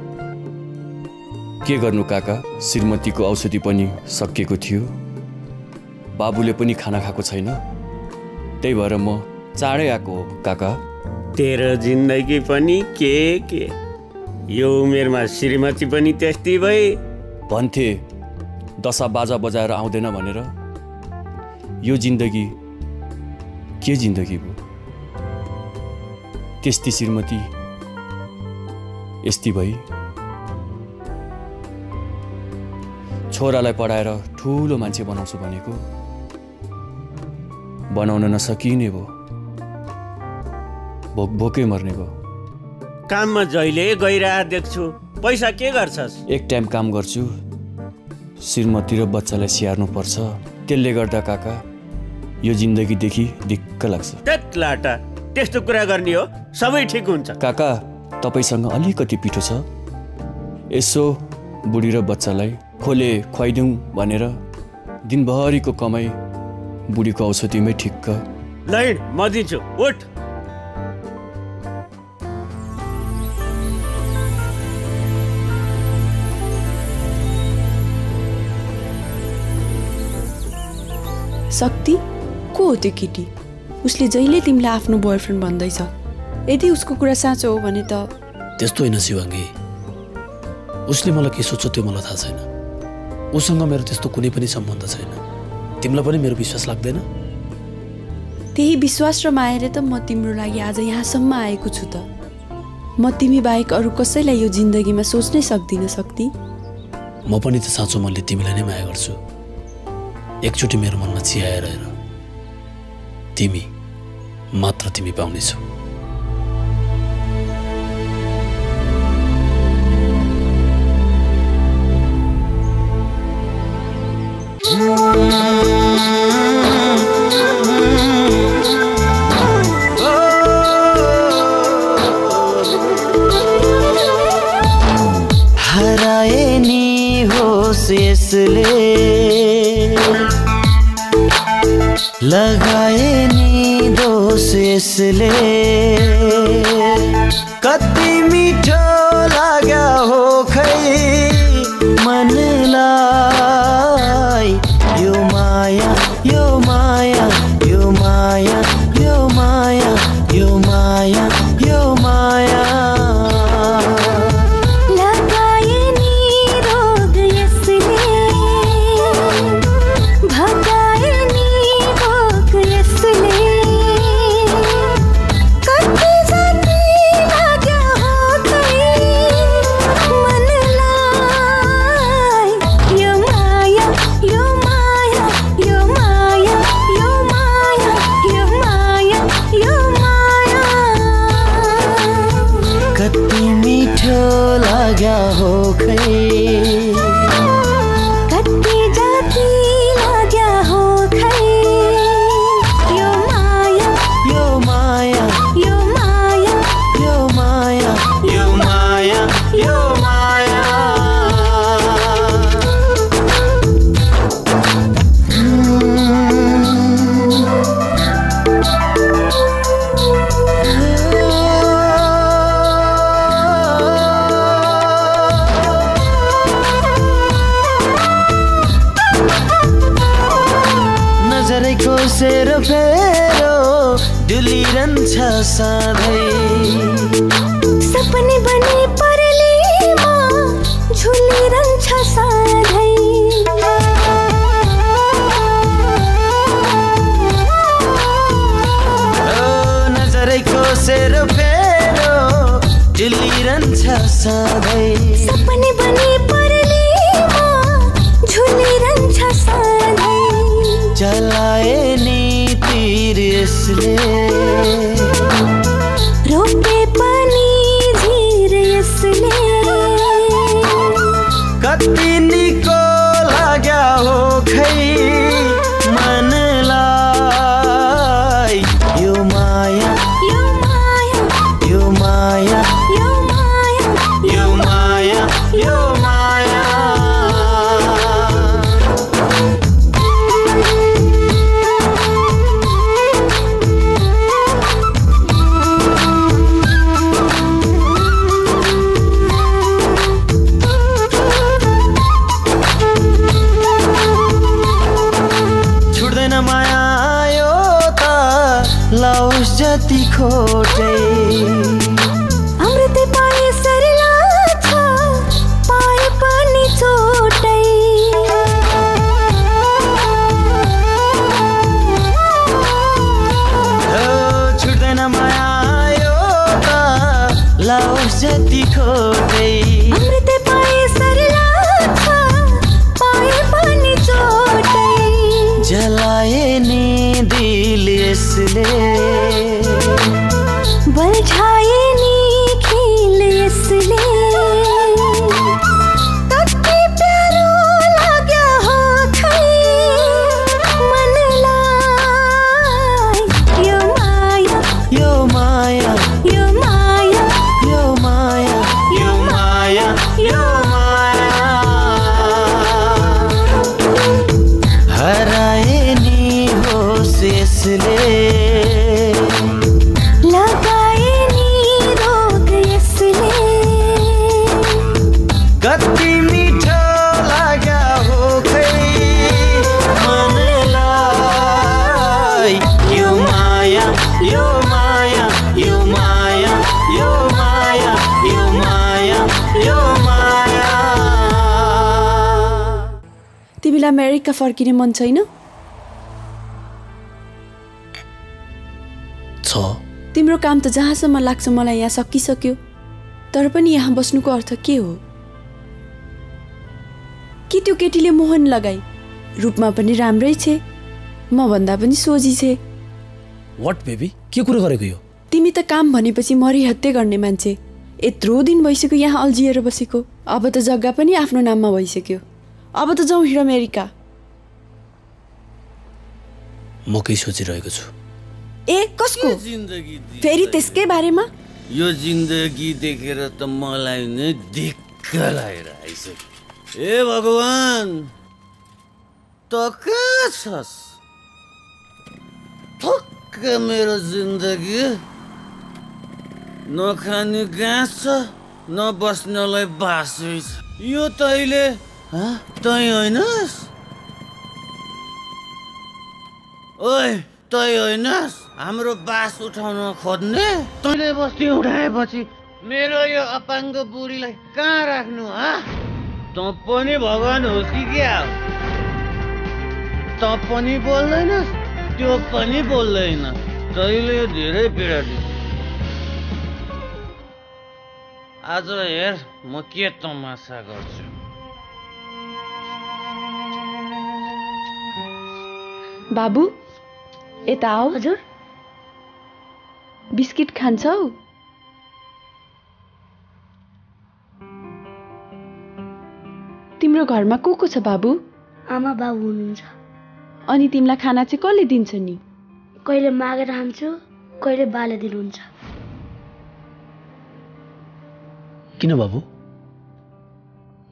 के गर्नु काका, श्रीमतीको औषधि पनि सकिएको थियो। बाबुले पनि खाना खाएको छैन, त्यही भएर म चाँडै आएको हो काका। तेरो जिन्दगी पनि के के, यो उमेरमा श्रीमती पनि त्यस्तै भए। भन्थे दशा बाजा बजाएर आउँदैन भनेर। यो जिन्दगी के जिन्दगी भयो? त्यस्ती श्रीमती यस्ती भई। छोरालाई पढाएर ठुलो मान्छे बनाउँछु भनेको बनाउन नसकिने भयो। भोक भोकै मर्ने भयो। काममा जहिले गइरहेको देख्छु, पैसा के गर्छस्? एक टाइम काम गर्छु, श्रीमती र बच्चालाई स्याहार्नु पर्छ। त्यसले गर्दा काका यो जिन्दगीदेखि दिक्क लाग्छ। त्यत लाटा, त्यस्तो कुरा गर्ने हो? सबै ठिक हुन्छ। काका तपाईसँग अलिकति पिठो छ, यसो बुढी र बच्चालाई खोले खुवाइदिउँ भनेर दिनभरिको कमाई बुढीको औषधिमै ठिक्क। लैन म दिन्छु, उठ। शक्ति को हो त्यो केटी? उसले जहिले तिमीलाई आफ्नो बोयफ्रेन्ड भन्दैछ। यदि उसको कुरा साँचो हो भने त त्यस्तो होइन शिवाङ्गी। उसले मलाई के सोच्छ त्यो मलाई थाहा छैन। उसँग मेरो त्यस्तो कुनै पनि सम्बन्ध छैन। तिमीलाई पनि मेरो विश्वास लाग्दैन? त्यही विश्वास र मायाले त म तिम्रो लागि आज यहाँसम्म आएको छु त। म तिमी बाहेक अरू कसैलाई यो जिन्दगीमा सोच्नै सक्दिनँ शक्ति। म पनि त साँचो मनले तिमीलाई नै माया गर्छु। एकचोटि मेरो मनमा चियाएर हेर, तिमी मात्र तिमी पाउनेछौ। हराए नि होस यसले, लगाए नि दोष यसले। कति मिठो लाग्यो हो खै मनलाई यो माया, यो माया, यो माया, यो माया, यो माया, यो माया। कति जाति लाग्या हो यो माया नजरैको सेरोफेरो डुलिरहन्छ सधैँ सपने बने परलीमा झुलिरहन्छ सधैँ नजरैको सेरोफेरो डुलिरहन्छ सधैँ सपने बने परलीमा झुलिरहन्छ सधैँ जलाए नि तीर यसले रोपे पनि झिर यसले कति निको लाग्या हो खै मनलाई यो माया यो माया यो माया यो माया यो माया यो माया माया यो त लाउस जति खोटै अमृत पाए सरला छ पाए पनि चोटै छुट्दैन माया यो त लाउस जति खोटै अमृत पाए सरला छ पाए पनि चोटै जलाए नि दिल यसले बल्झाए नि खिल यसले कति प्यारो लाग्यो हो खै मनलाई यो माया यो माया यो माया यो माया यो माया यो माया हराए नि होस यसले लगाए नि रोग यसले कति मिठो लाग्या हो खै मनलाई यो माया यो माया यो माया यो माया यो माया यो माया तिमीलाई अमेरिका फर्किने मन छैन छ तिम्रो काम त जहाँसम्म लाग्छ मलाई यहाँ सकिसक्यो तर पनि यहाँ बस्नुको अर्थ के हो कि त्यो केटीले मोहन लगाई रूपमा पनि राम्रै छे म भन्दा पनि सोझी छे व्हाट बेबी के कुरा गरेको यो तिमी त काम भनेपछि मरिहत्ते गर्ने मान्छे यत्रो दिन भइसक्यो यहाँ अल्झिएर बसेको अब त जग्गा पनि आफ्नो नाममा भइसक्यो अब त जाउँ हिँड अमेरिका म केही सोचिरहेको छु ए कसको फेरि त्यसकै बारेमा यो जिन्दगी देखेर त मलाई नै दिक्क लागिरहेछ ए भगवान त कहाँ छस् ठक्क मेरो जिन्दगी नखाने घाँस छ न बस्नलाई बासै छ यो तैले तै होइनस् ओइ तै होइनस् हाम्रो बास उठाउन खोज्ने तैले बस्ती उठाएपछि मेरो यो अपाङ्ग बुढीलाई कहाँ राख्नु हा त पनि भगवान हो कि क्या हो त पनि बोल्दैनस् त्यो पनि बोल्दैन तैले धेरै पीडा दियो आज हेर म के तमासा गर्छु बाबु यता आऊ हजुर बिस्किट खान्छौ तिम्रो घरमा को को छ बाबु आमा बाबु हुनुहुन्छ अनि तिमीलाई खाना चाहिँ कसले दिन्छ नि कहिले मागेर खान्छु कहिले बाले दिनुहुन्छ किन बाबु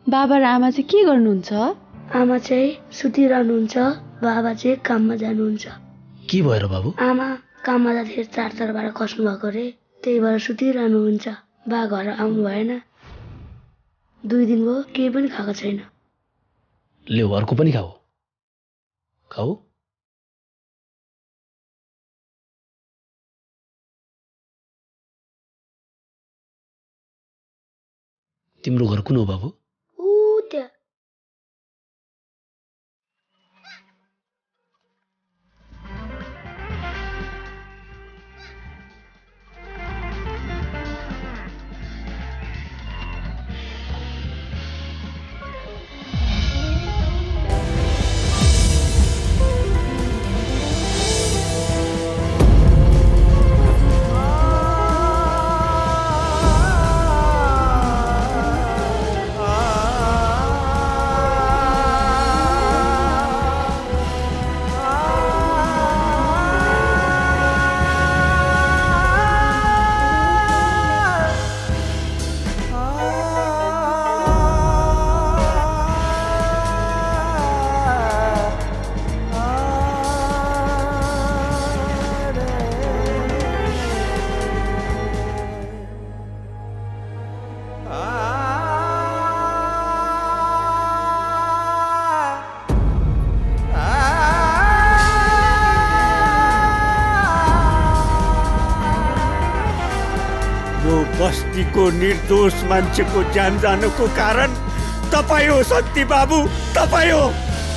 बाबा र आमा चाहिँ के गर्नुहुन्छ? आमा चाहिँ सुतिरहनुहुन्छ, बाबा चाहिँ काममा जानुहुन्छ। के भएर बाबु? आमा काममा जाँदाखेरि चार तर्फबाट खस्नु भएको रे, त्यही भएर सुतिरहनुहुन्छ। बा घर आउनु भएन, दुई दिन भयो केही पनि खाएको छैन। ल्याउ अर्को पनि खाऊ खाऊ। तिम्रो घर कुन हो बाबु? ऊ त्यहाँ। बस्तीको निर्दोष मान्छेको ज्यान जानुको कारण तपाईँ हो शक्ति बाबु, तपाईँ हो।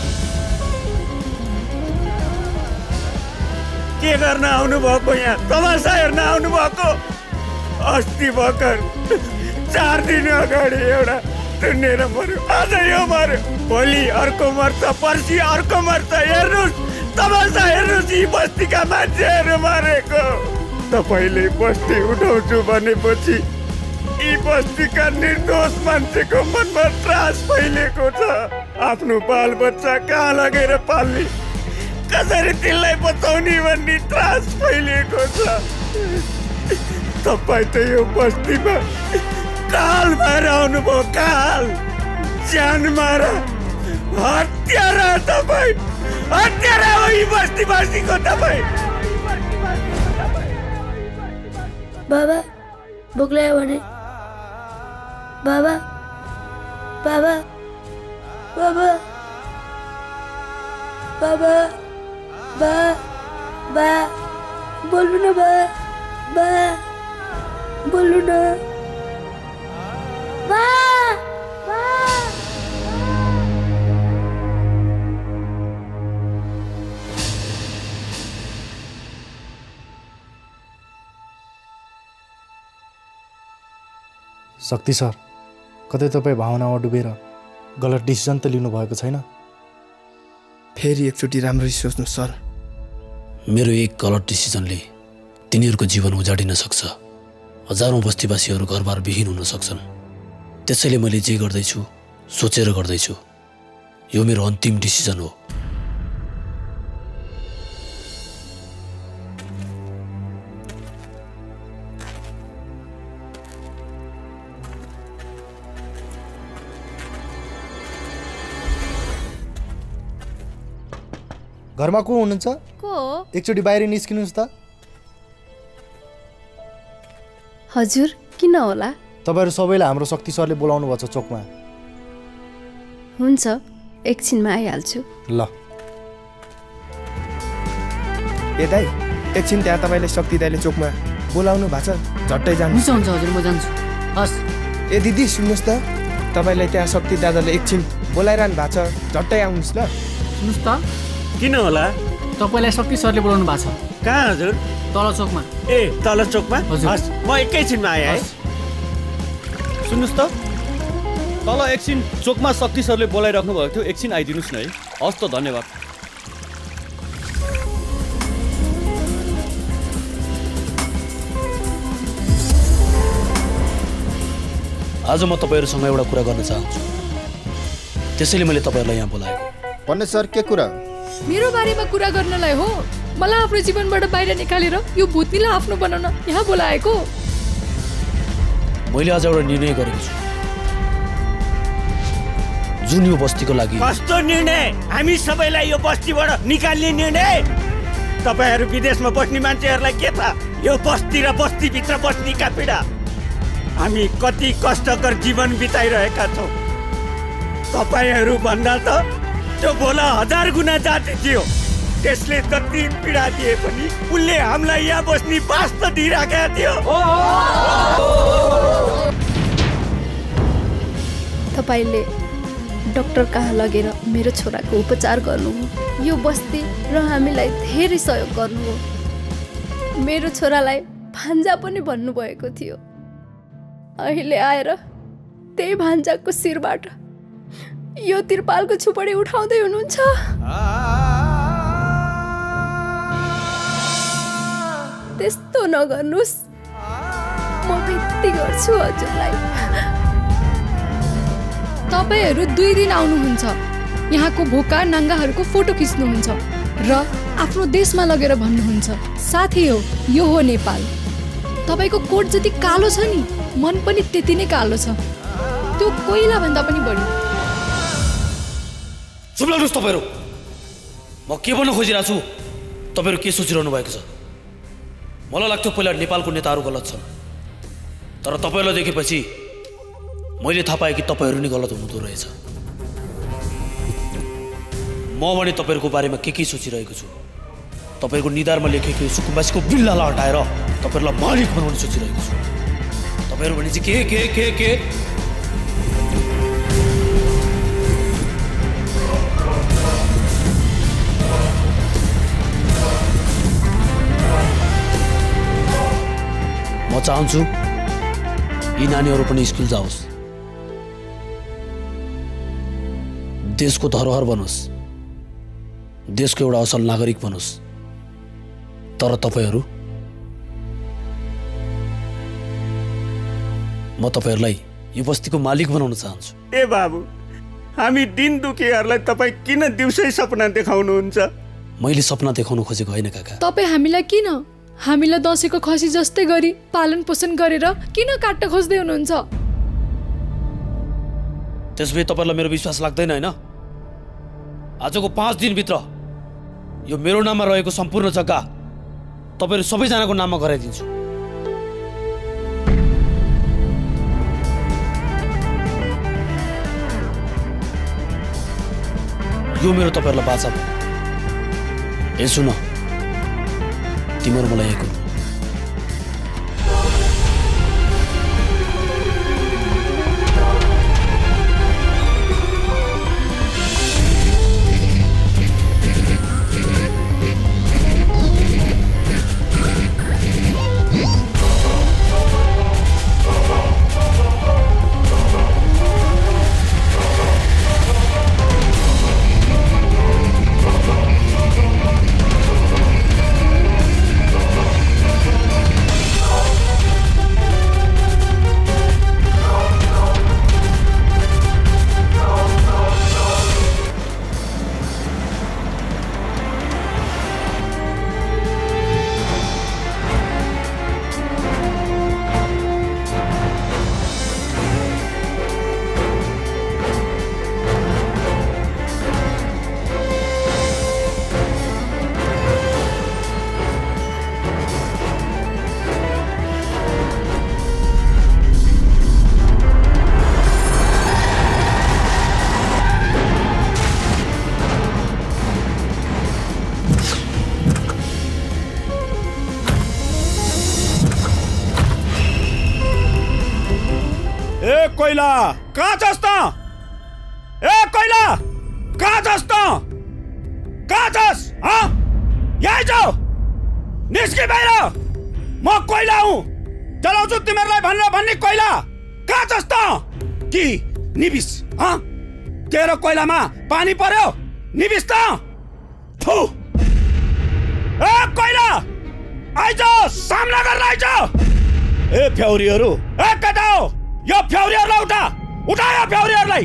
के गर्न आउनु भएको यहाँ? तमासा हेर्न आउनु भएको? अस्ति भर्खर चार दिन अगाडि एउटा टुन्नेर मर्यो, आज यो मर्यो, भोलि अर्को मर्छ, पर्सि अर्को मर्छ। हेर्नुहोस् तमासा, हेर्नुहोस् यी बस्तीका मान्छेहरू मरेको। तपाईँले बस्ती उठाउँछु भनेपछि यी बस्तीका निर्दोष मान्छेको मनमा त्रास फैलिएको छ। आफ्नो बाल बच्चा कहाँ लगेर पाल्ने, कसरी तिनलाई बचाउने भन्ने त्रास फैलिएको छ। तपाईँ त यो बस्तीमा काल भएर आउनुभयो, काल, ज्यान मारा, हत्यारा। तपाईँ हत्यारा हो यी बस्तीवासीको। तपाईँ बाबा भोक लाग्यो भने बाबा बाबा बाबा बाबा बा बा बोल्नु न बा बा बोल्नु न बा बा। शक्ति सर, कतै तपाईँ भावनामा डुबेर गलत डिसिजन त लिनुभएको छैन? फेरि एकचोटि राम्ररी सोच्नुहोस् सर। मेरो एक गलत डिसिजनले तिनीहरूको जीवन उजाडिन सक्छ। हजारौँ बस्तीवासीहरू घरबार विहीन हुन सक्छन्। त्यसैले मैले जे गर्दैछु सोचेर गर्दैछु। यो मेरो अन्तिम डिसिजन हो। घरमा को हुनुहुन्छ? को? एकचोटि बाहिर निस्किनुहोस् त। हजुर, किन होला? तपाईँहरू सबैलाई हाम्रो शक्ति सरले बोलाउनु भएको छ चोकमा। हुन्छ, एकछिनमा आइहाल्छु। ल। ए दाइ, एकछिन त्यहाँ तपाईँले शक्ति दाइले चोकमा बोलाउनु भएको छ, झट्टै जानु। हुन्छ हुन्छ हजुर, म जान्छु। हस्। ए दिदी सुन्नुहोस् त, तपाईँलाई त्यहाँ शक्ति दादाले एकछिन बोलाइरहनु भएको छ, झट्टै आउनुहोस् ल। सुन्नुहोस् त। किन होला? तपाईँलाई शक्ति सरले बोलाउनु भएको छ। कहाँ हजुर? तल चोकमा। ए तल चोकमा? हजुर। म एकैछिनमा आएँ है। सुन्नुहोस् त, तल एकछिन चोकमा शक्ति सरले बोलाइराख्नु भएको थियो, एकछिन आइदिनुहोस् न है। हस् त, धन्यवाद। आज म तपाईँहरूसँग एउटा कुरा गर्न चाहन्छु, त्यसैले मैले तपाईँहरूलाई यहाँ बोलाएको। भन्ने सर, के कुरा? मेरो बारेमा कुरा गर्नलाई हो? मलाई आफ्नो जीवनबाट बाहिर निकालेर यो भूतनीलाई आफ्नो बनाउन यहाँ बोलाएको? मैले आज एउटा निर्णय गरेको छु। जुन यो बस्तीको लागि कस्तो निर्णय? हामी सबैलाई यो बस्तीबाट निकाल्ने निर्णय? तपाईहरू विदेशमा बस्ने मान्छेहरूलाई के थाहा यो बस्ती र बस्तीभित्र बस्नेका पीडा? हामी कति कष्टकर जीवन बिताइरहेका छौँ। तपाईहरू भन्दा त त्यो बोला हजार गुणा जाति थियो। त्यसले जति पीडा दिए पनि उसले हामीलाई यहाँ बस्ने बास त दिइराखेका थियो। तपाईँले डाक्टर कहाँ लगेर मेरो छोराको उपचार गर्नुभयो। यो बस्ती र हामीलाई धेरै सहयोग गर्नुभयो। मेरो छोरालाई भान्जा पनि भन्नुभएको थियो। अहिले आएर त्यही भान्जाको शिरबाट यो तिरपालको छुपडी उठाउँदै हुनुहुन्छ। त्यस्तो नगर्नुहोस्, म बित्ती गर्छु हजुरलाई। तपाईँहरू दुई दिन आउनुहुन्छ, यहाँको भोका नाङ्गाहरूको फोटो खिच्नुहुन्छ र आफ्नो देशमा लगेर भन्नुहुन्छ साथी हो यो हो नेपाल। तपाईँको कोट जति कालो छ नि मन पनि त्यति नै कालो छ, त्यो कोइला भन्दा पनि बढी। चुप लाग्नुहोस् तपाईँहरू। म के भन्न खोजिरहेको छु, तपाईँहरू के सोचिरहनु भएको छ? मलाई लाग्थ्यो पहिला नेपालको नेताहरू गलत छन्, तर तपाईँलाई देखेपछि मैले थाहा पाएँ कि तपाईँहरू नै गलत हुनुहुँदो रहेछ। म भने तपाईँहरूको बारेमा के के सोचिरहेको छु। तपाईँहरूको निधारमा लेखेको सुकुम्बासीको बिल्लालाई हटाएर तपाईँहरूलाई मालिक बनाउने सोचिरहेको छु। तपाईँहरू भने चाहिँ के के के के म चाहन्छु यी नानीहरू पनि स्कुल जाओस्, देशको धरोहर बनोस्, देशको एउटा असल नागरिक बनोस्। तर तपाईँहरू, म तपाईँहरूलाई यो बस्तीको मालिक बनाउन चाहन्छु। ए बाबु, हामी दिन दुखीहरूलाई तपाईँ किन दिउँसै सपना देखाउनुहुन्छ? मैले सपना देखाउनु खोजेको होइन काका। तपाईँ हामीलाई किन हामीलाई दसैँको खसी जस्तै गरी पालन पोषण गरेर किन काट्न खोज्दै हुनुहुन्छ? त्यसभए तपाईँलाई मेरो विश्वास लाग्दैन होइन? आजको पाँच दिनभित्र यो मेरो नाममा रहेको सम्पूर्ण जग्गा तपाईँहरू सबैजनाको नाममा गराइदिन्छु। यो मेरो तपाईँहरूलाई बाचा भयो। ए सुन, तिमीहरू मलाई एक कोइला कहाँ छस् त? ए कोइला कहाँ छस् त? कहाँ छस्? हाँ यहाँ जाऊ, निस्कि बाहिर। म कोइला हुँ, जलाउँछु तिमीहरूलाई भनेर भन्ने कोइला। कहाँ छस् त? कि निबिस? हाँ तेरो कोइलामा पानी पर्यो, निबिस त? थु। ए कोइला आइज, सामना गरेर आइज। ए फ्याउरीहरू, ए कता हो? यो फ्याउरीहरूलाई उठा, उठा यो फ्याउरीहरूलाई।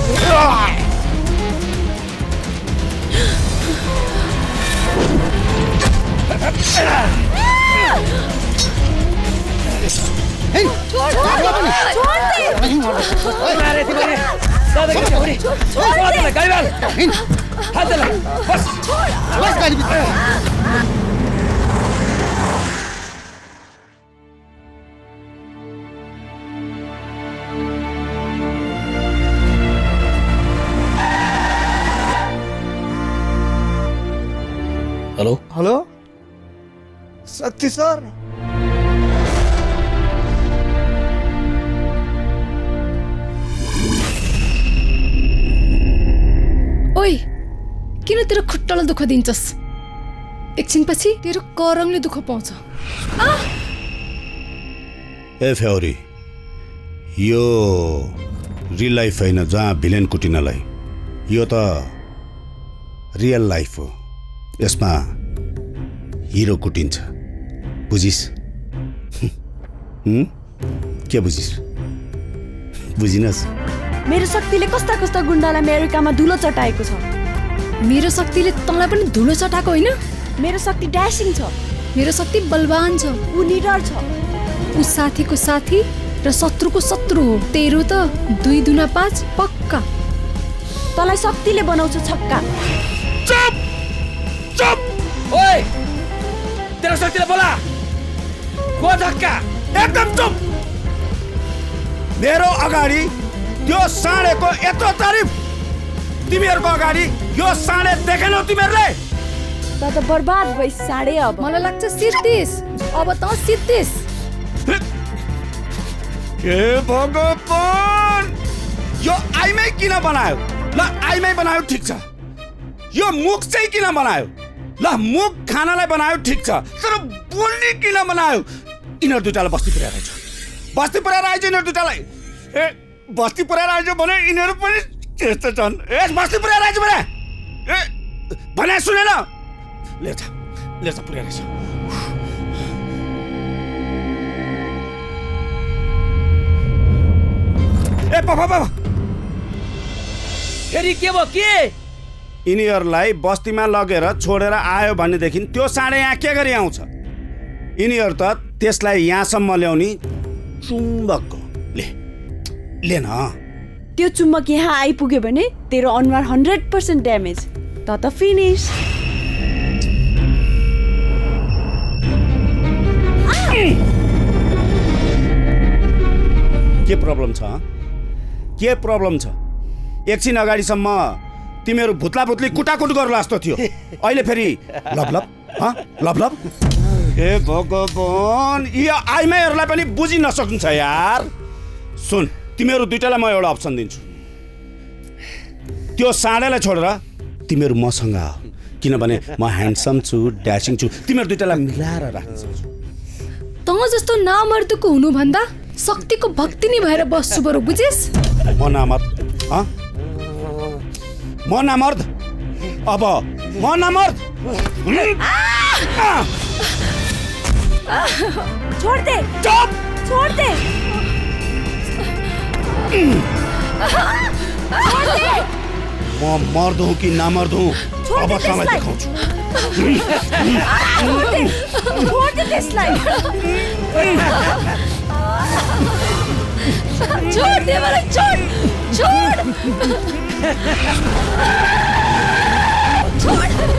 हेलो हेलो शक्ति सर ओइ किन तेरो खुट्टालाई दुःख दिन्छस् एकछिनपछि तेरो करङले दुःख पाउँछ ए फेउरी यो रियल लाइफ होइन जहाँ भिलेन कुटिनलाई यो त रियल लाइफ हो यसमा हिरो कुटिन्छ बुझिस् के बुझिस् बुझिनस् मेरो शक्तिले कस्ता कस्ता गुण्डालाई अमेरिकामा धुलो चटाएको छ मेरो शक्तिले तँलाई पनि धुलो चटाएको होइन मेरो शक्ति ड्यासिङ छ मेरो शक्ति बलवान छ ऊ निडर छ ऊ साथीको साथी र शत्रुको शत्रु हो तेरो त दुई दुना पाँच पक्का तँलाई शक्तिले बनाउँछ छक्का चुप चुप ओए तेरो शक्तिले बोला को छक्का एकदम चुप मेरो अगाडि त्यो साँडेको यत्रो तारिफ तिमीहरूको अगाडि यो साँडे देखेनौ तिमीहरूले त त बर्बाद भइ साँडे अब मलाई लाग्छ सिद्धिस अब त सिद्धिस के भगवान यो आइमै किन बनायो ल आइमै बनायो ठिक छ यो मुख चाहिँ किन बनायो ल मुख खानालाई बनायो ठिक छ तर बोल्ने किन बनायो यिनीहरू दुइटालाई बस्ती पुर्याएर आइज बस्ती पुर्याएर आइज यिनीहरू दुइटालाई ए बस्ती पुर्याएर आइज भने यिनीहरू पनि त्यस्तो छन् ए बस्ती पुर्याएर आइज भने ए भने सुनेन लेछ लेछ पुर्याएर आइज ए पापा पापा फेरि के भयो के यिनीहरूलाई बस्तीमा लगेर छोडेर आयो भनेदेखि त्यो साँडे यहाँ के गरी आउँछ यिनीहरू त त्यसलाई यहाँसम्म ल्याउने चुम्बक ले ले न त्यो चुम्बक यहाँ आइपुग्यो भने तेरो अनुहार हन्ड्रेड पर्सेन्ट ड्यामेज त त फिनिस के प्रब्लम छ के प्रब्लम छ एकछिन अगाडिसम्म तिमीहरू भुत्ला भुत्ली कुटाकुट गर्ला जस्तो थियो अहिले फेरि लब लब लब लब ए भगवान यो आइमाईहरूलाई पनि बुझि नसक्नु छ यार सुन तिमीहरू दुइटालाई म एउटा अप्सन दिन्छु त्यो साँडेलाई छोडेर तिमीहरू मसँग आऊ किनभने म ह्यान्डसम छु ड्यासिङ छु तिमीहरू दुइटालाई मिलाएर राख्न सक्छु तँ जस्तो नामर्दको हुनुभन्दा शक्तिको भक्ति नै भएर बस्छु बरु बुझिस् म नामर्द म नामर्द अब म नामर्द छोड़ दे चुप छोड़ दे छोड़ दे म मर्द हूँ कि नामर्द हूँ अब तँलाई देखाउँछु छोड़ दे छोड़ दे त्यसलाई छोड़ दे मलाई छोड़ छोड़ छोड़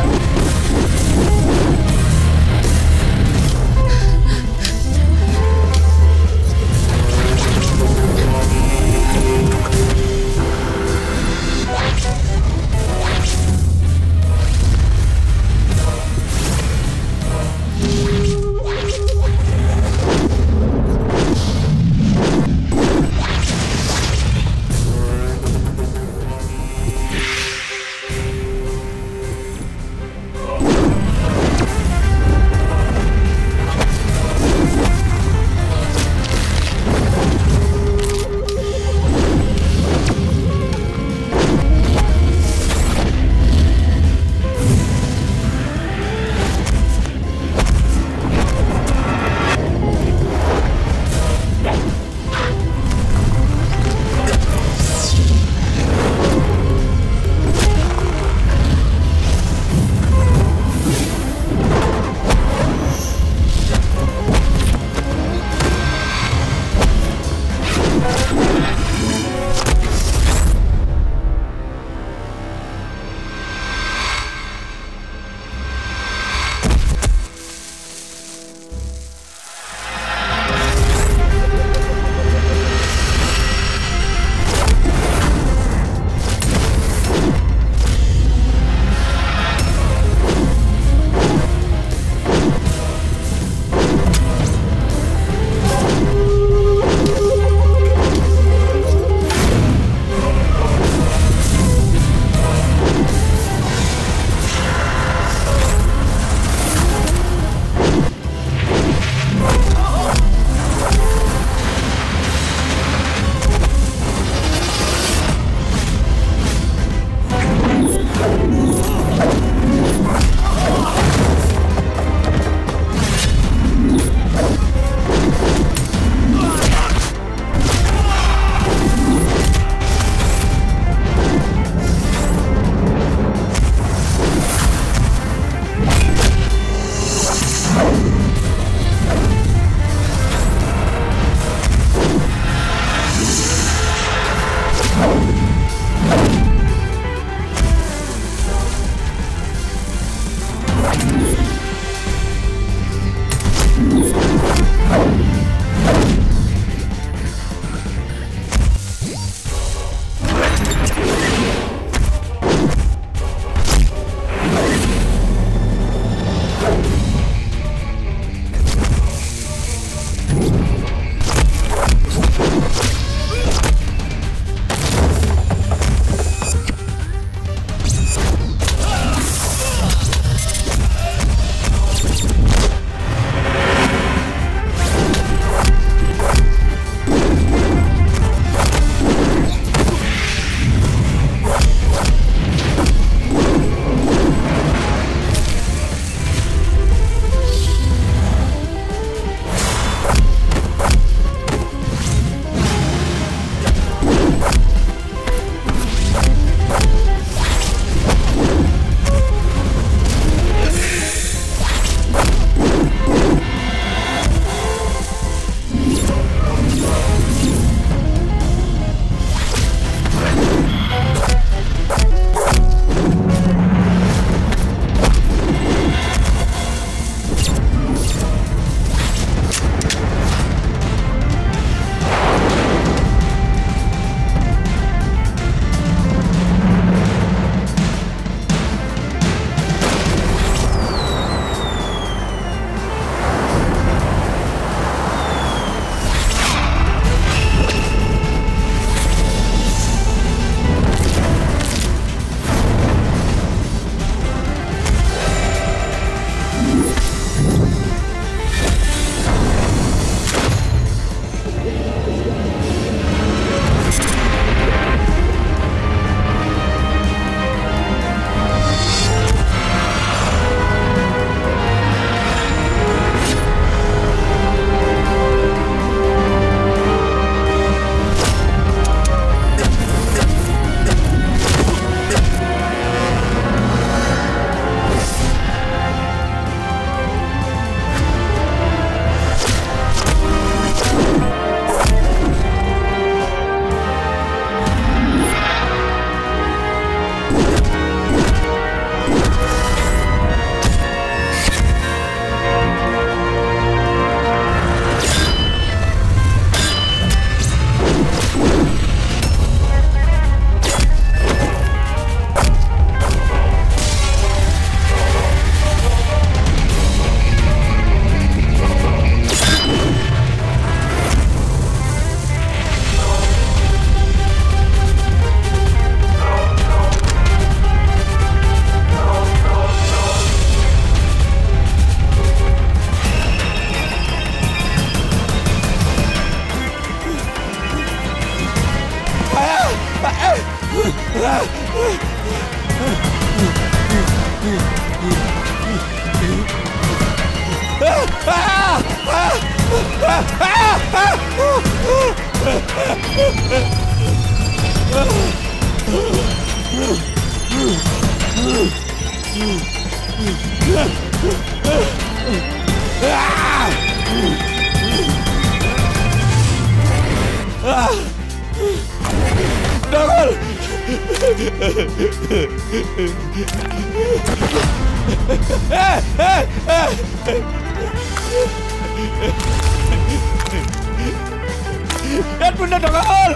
डगल एक मिनट डगल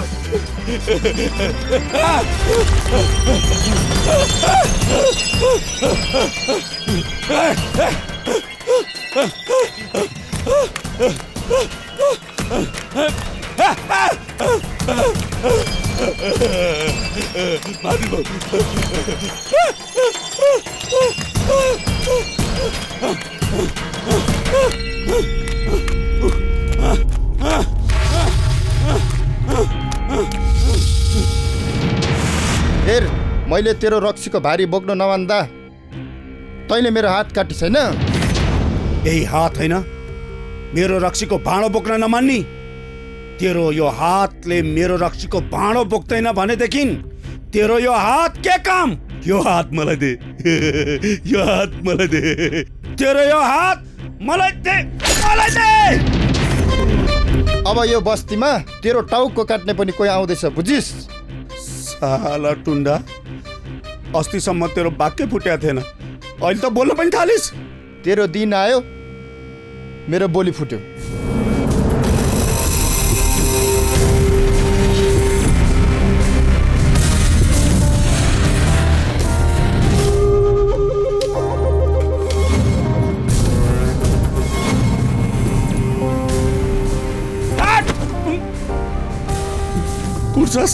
हेर मैले तेरो रक्सीको भारी बोक्न नमान्दा तैँले मेरो हात काटी छैन। यही हात होइन मेरो रक्सीको भाँडो बोक्न नमान्नी। तेरो यो हातले मेरो रक्सीको भाँडो बोक्दैन भनेदेखि तेरो यो हात के काम? यो हात मलाई दे, यो हात मलाई दे, तेरो यो हात मलाई दे, मलाई दे। अब यो बस्तीमा तेरो टाउको काट्ने पनि कोही आउँदैछ, बुझिस? साला टुन्डा, अस्तिसम्म तेरो बाक्कै फुट्या थिएन, अहिले त बोल्न पनि थालिस। तेरो दिन आयो, मेरो बोली फुट्यो। कुर्छस्?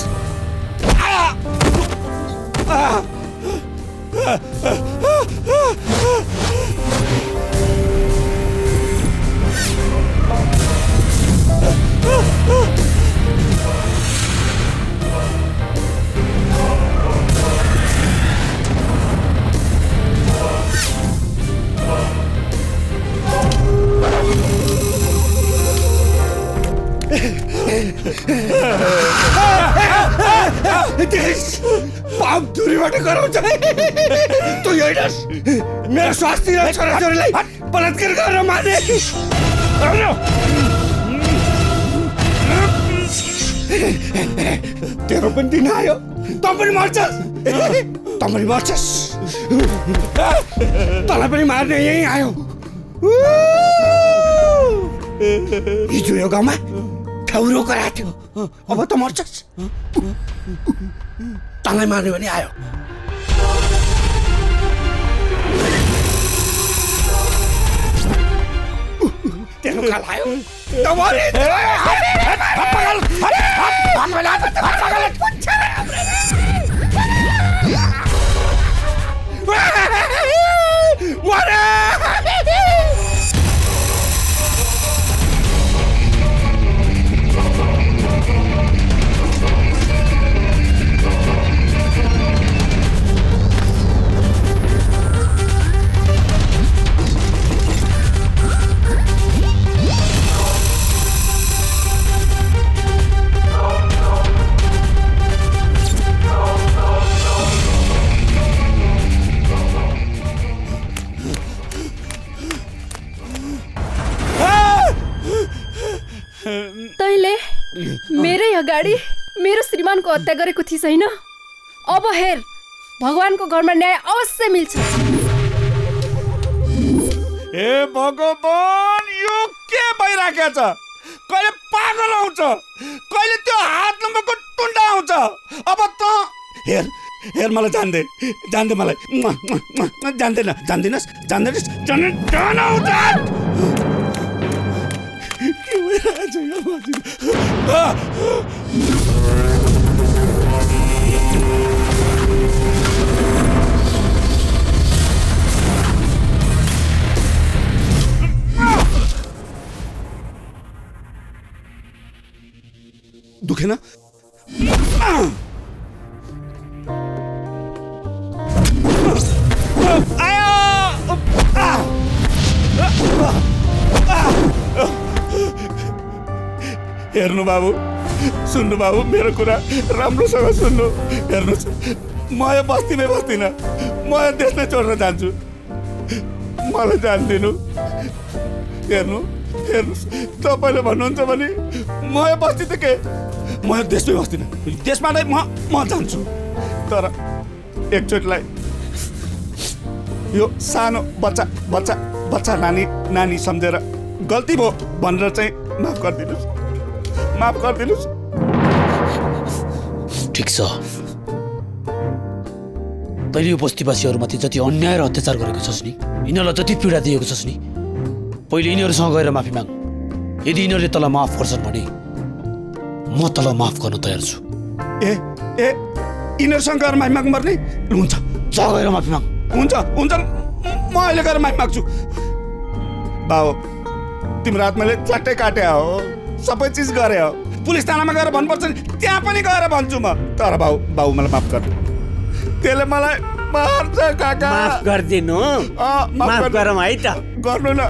पाप दूरीबाट गराउँछ। तँ हेर्नुहोस्, मेरो स्वास्नी र छोराछोरीलाई बलात्कार गरेर माने। तेरो पनि दिन आयो, तँ पनि मर्छस्, तँ पनि मर्छस्। तँलाई पनि मार्ने यही आयो। हिजो यो गाउँमा ठौरो कराएको थियो, अब त मर्छस्। तँलाई मार्ने पनि आयो। तेरो काल आयो। तैँले मेरै अगाडि मेरो श्रीमानको हत्या गरेको थिइस् हैन? अब हेर, भगवानको घरमा न्याय अवश्य मिल्छ। हे भगवान, यो के भइराखेको छ? कहिले पागल आउँछ, कहिले त्यो हात नम्बरको टुन्डा आउँछ। अब त हेर हेर मलाई जान्दै जान्दै मलाई जान्दैन जान्दिनस् जान्दैनस् जान्दै जान आउँछ। के भइरहेछ यो मान्छे? दुखेन? हेर्नु बाबु सुन्नु बाबु मेरो कुरा राम्रोसँग सुन्नु हेर्नुहोस् म यो बस्तीमै बस्दिनँ म यो देशमै छोडेर जान्छु मलाई जान्दिनु हेर्नु हेर्नुहोस् तपाईँले भन्नुहुन्छ भने म यो बस्ती त के म यो देशमै बस्दिनँ देशमा नै म म जान्छु तर एकचोटिलाई यो सानो बच्चा बच्चा बच्चा नानी नानी सम्झेर गल्ती भयो भनेर चाहिँ माफ गरिदिनुहोस् माफ गरिदिनुहोस् ठिक छ तैँले यो बस्तीवासीहरूमाथि जति अन्याय र अत्याचार गरेको छस् नि यिनीहरूलाई जति पीडा दिएको छस् नि पहिले यिनीहरूसँग गएर माफी माग यदि यिनीहरूले तँलाई माफ गर्छन् भने म तँलाई माफ गर्न तयार छु ए ए यिनीहरूसँग गएर माफी माग्नु पर्ने हुन्छ जा गएर माफी माग हुन्छ हुन्छ म अहिले गएर माफी माग्छु बाबु तिम्रो हात मैले च्याट्टै काटे हो सबै चिज गरे हो पुलिस थानामा गएर भन्नुपर्छ नि त्यहाँ पनि गएर भन्छु म तर बाबु बाबु मलाई माफ गर्नु त्यसले मलाई मार्छ काका माफ गरिदिनु माफ गरौँ है त गर्नु न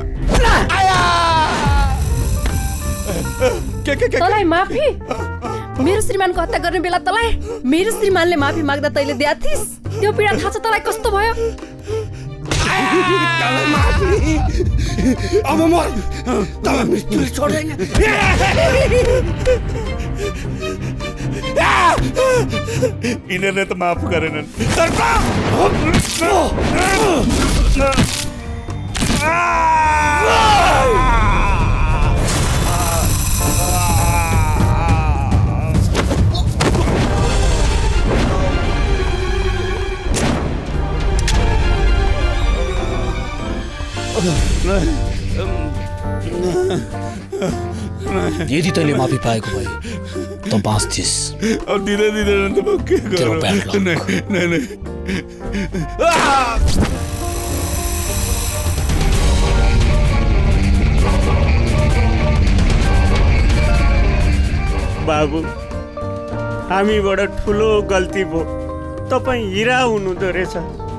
के के के तँलाई माफी मेरो श्रीमानको हत्या गर्ने बेला तँलाई मेरो श्रीमानले माफी माग्दा तैँले दिया थिइस् त्यो पीडा थाहा छ तँलाई कस्तो भयो अब म तँलाई मृत्युले छोड्दैन यिनीहरूले त माफ गरेनन् तर यदि तैँले माफी पाएको भए त बाँच्थिस् अब दिँदै दिँदैन त म के गरौँ नै नै बाबु हामीबाट ठुलो गल्ती भयो तपाईँ हिरा हुनुहुँदो रहेछ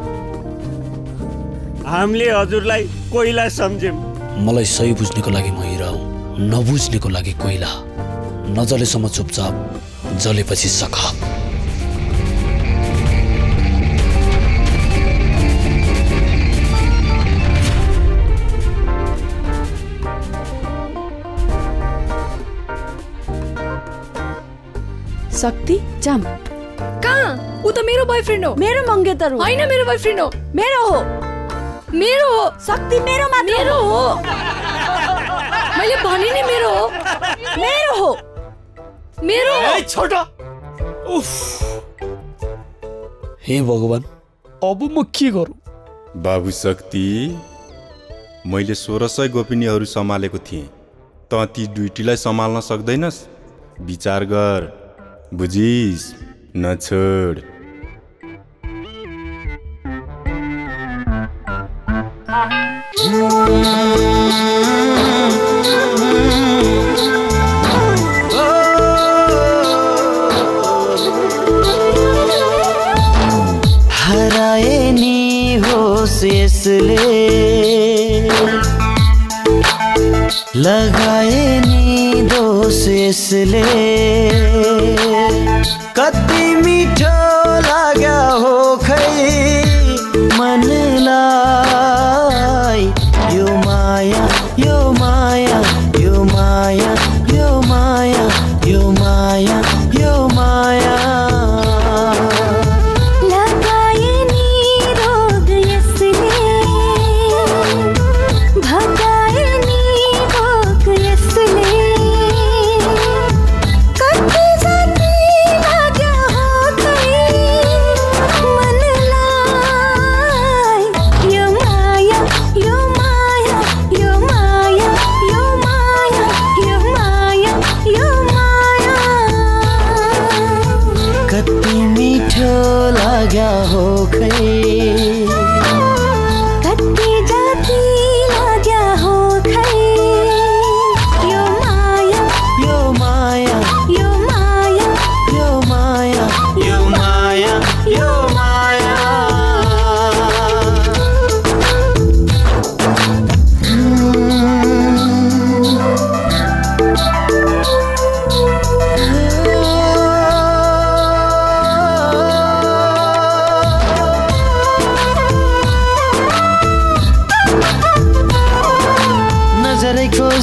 हामीले हजुरलाई कोइला सम्झ्यौँ मलाई सही बुझ्नेको लागि म हिरा हुँ नबुझ्नेको लागि कोइला नजलेसम्म चुपचाप जलेपछि सखा शक्ति जाम कहाँ ऊ त मेरो बोयफ्रेन्ड हो मेरो मंगेतर हो होइन मेरो बोयफ्रेन्ड हो मेरो हो मेरो हो शक्ति मेरो मात्र मेरो हो मैले भने नि मेरो हो मेरो हो मेरो ए छोटा उफ हे भगवान अब म के गरौँ बाबु शक्ति मैले सोह्र सय गोपिनीहरू सम्हालेको थिएँ त ती दुईटीलाई सम्हाल्न सक्दैनस् विचार गर बुझिस् नछोड हराए नि होस् यसले लगाए नि दोष यसले कति मिठो लाग्यो हो खै मनलाई यो माया यो माया यो माया यो माया यो माया यो माया लगाए नि रोग यसले भगाए नि भोक यसले कति जति लाग्यो हो खै मनलाई यो माया यो माया यो माया यो माया यो माया यो माया कति मिठो लाग्यो हो खै कति जाति लाग्यो हो खै यो माया यो माया यो माया यो माया यो माया यो माया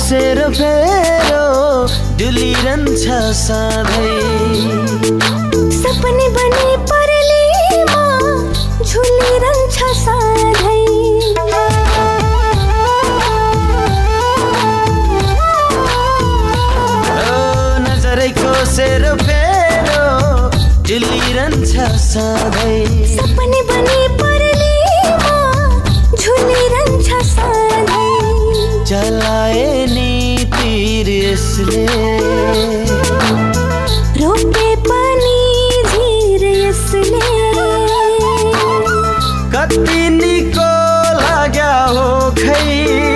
सेरोफेरो डुलिरहन्छ सधैँ सपने बने परलीमा झुलिरहन्छ सधैँ नजरैको सेरोफेरो डुलिरहन्छ सधैँ सपने बने परलीमा झुलिरहन्छ सधैँ जलाए नि तीर यसले रोके पनि झिर यसले कति निको लाग्या हो खै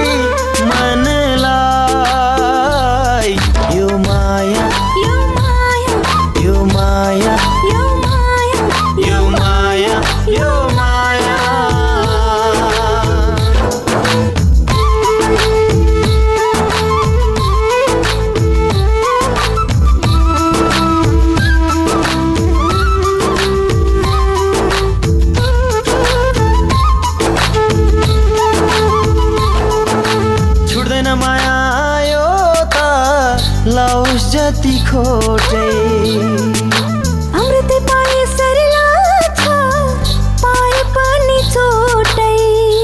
मनलाई यो माया यो माया यो माया यो माया यो माया यो माया माया यो त लाउस जति खोटै अमृत पाए सरला छ पाए पनि चोटै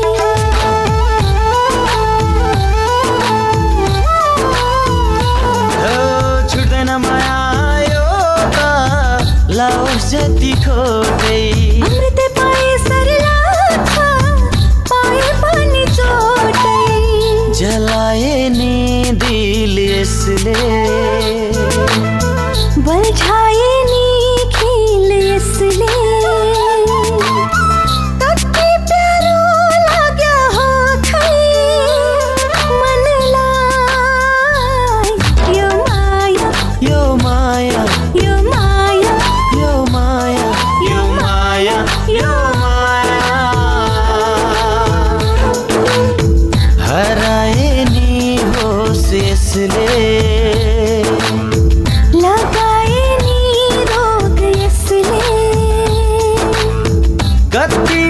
छुट्दैन माया यो त लाउस जति खोटै अमृत पाए सरला छ पाए पनि चोटै जलाए नि दिल यसले बल्झाए नि खिल यसले कति प्यारो लाग्यो हो खै मनलाई यो माया यो माया यो माया यो माया यो माया यो माया हराए नि होस यसले लगाए नि रोग यसले कति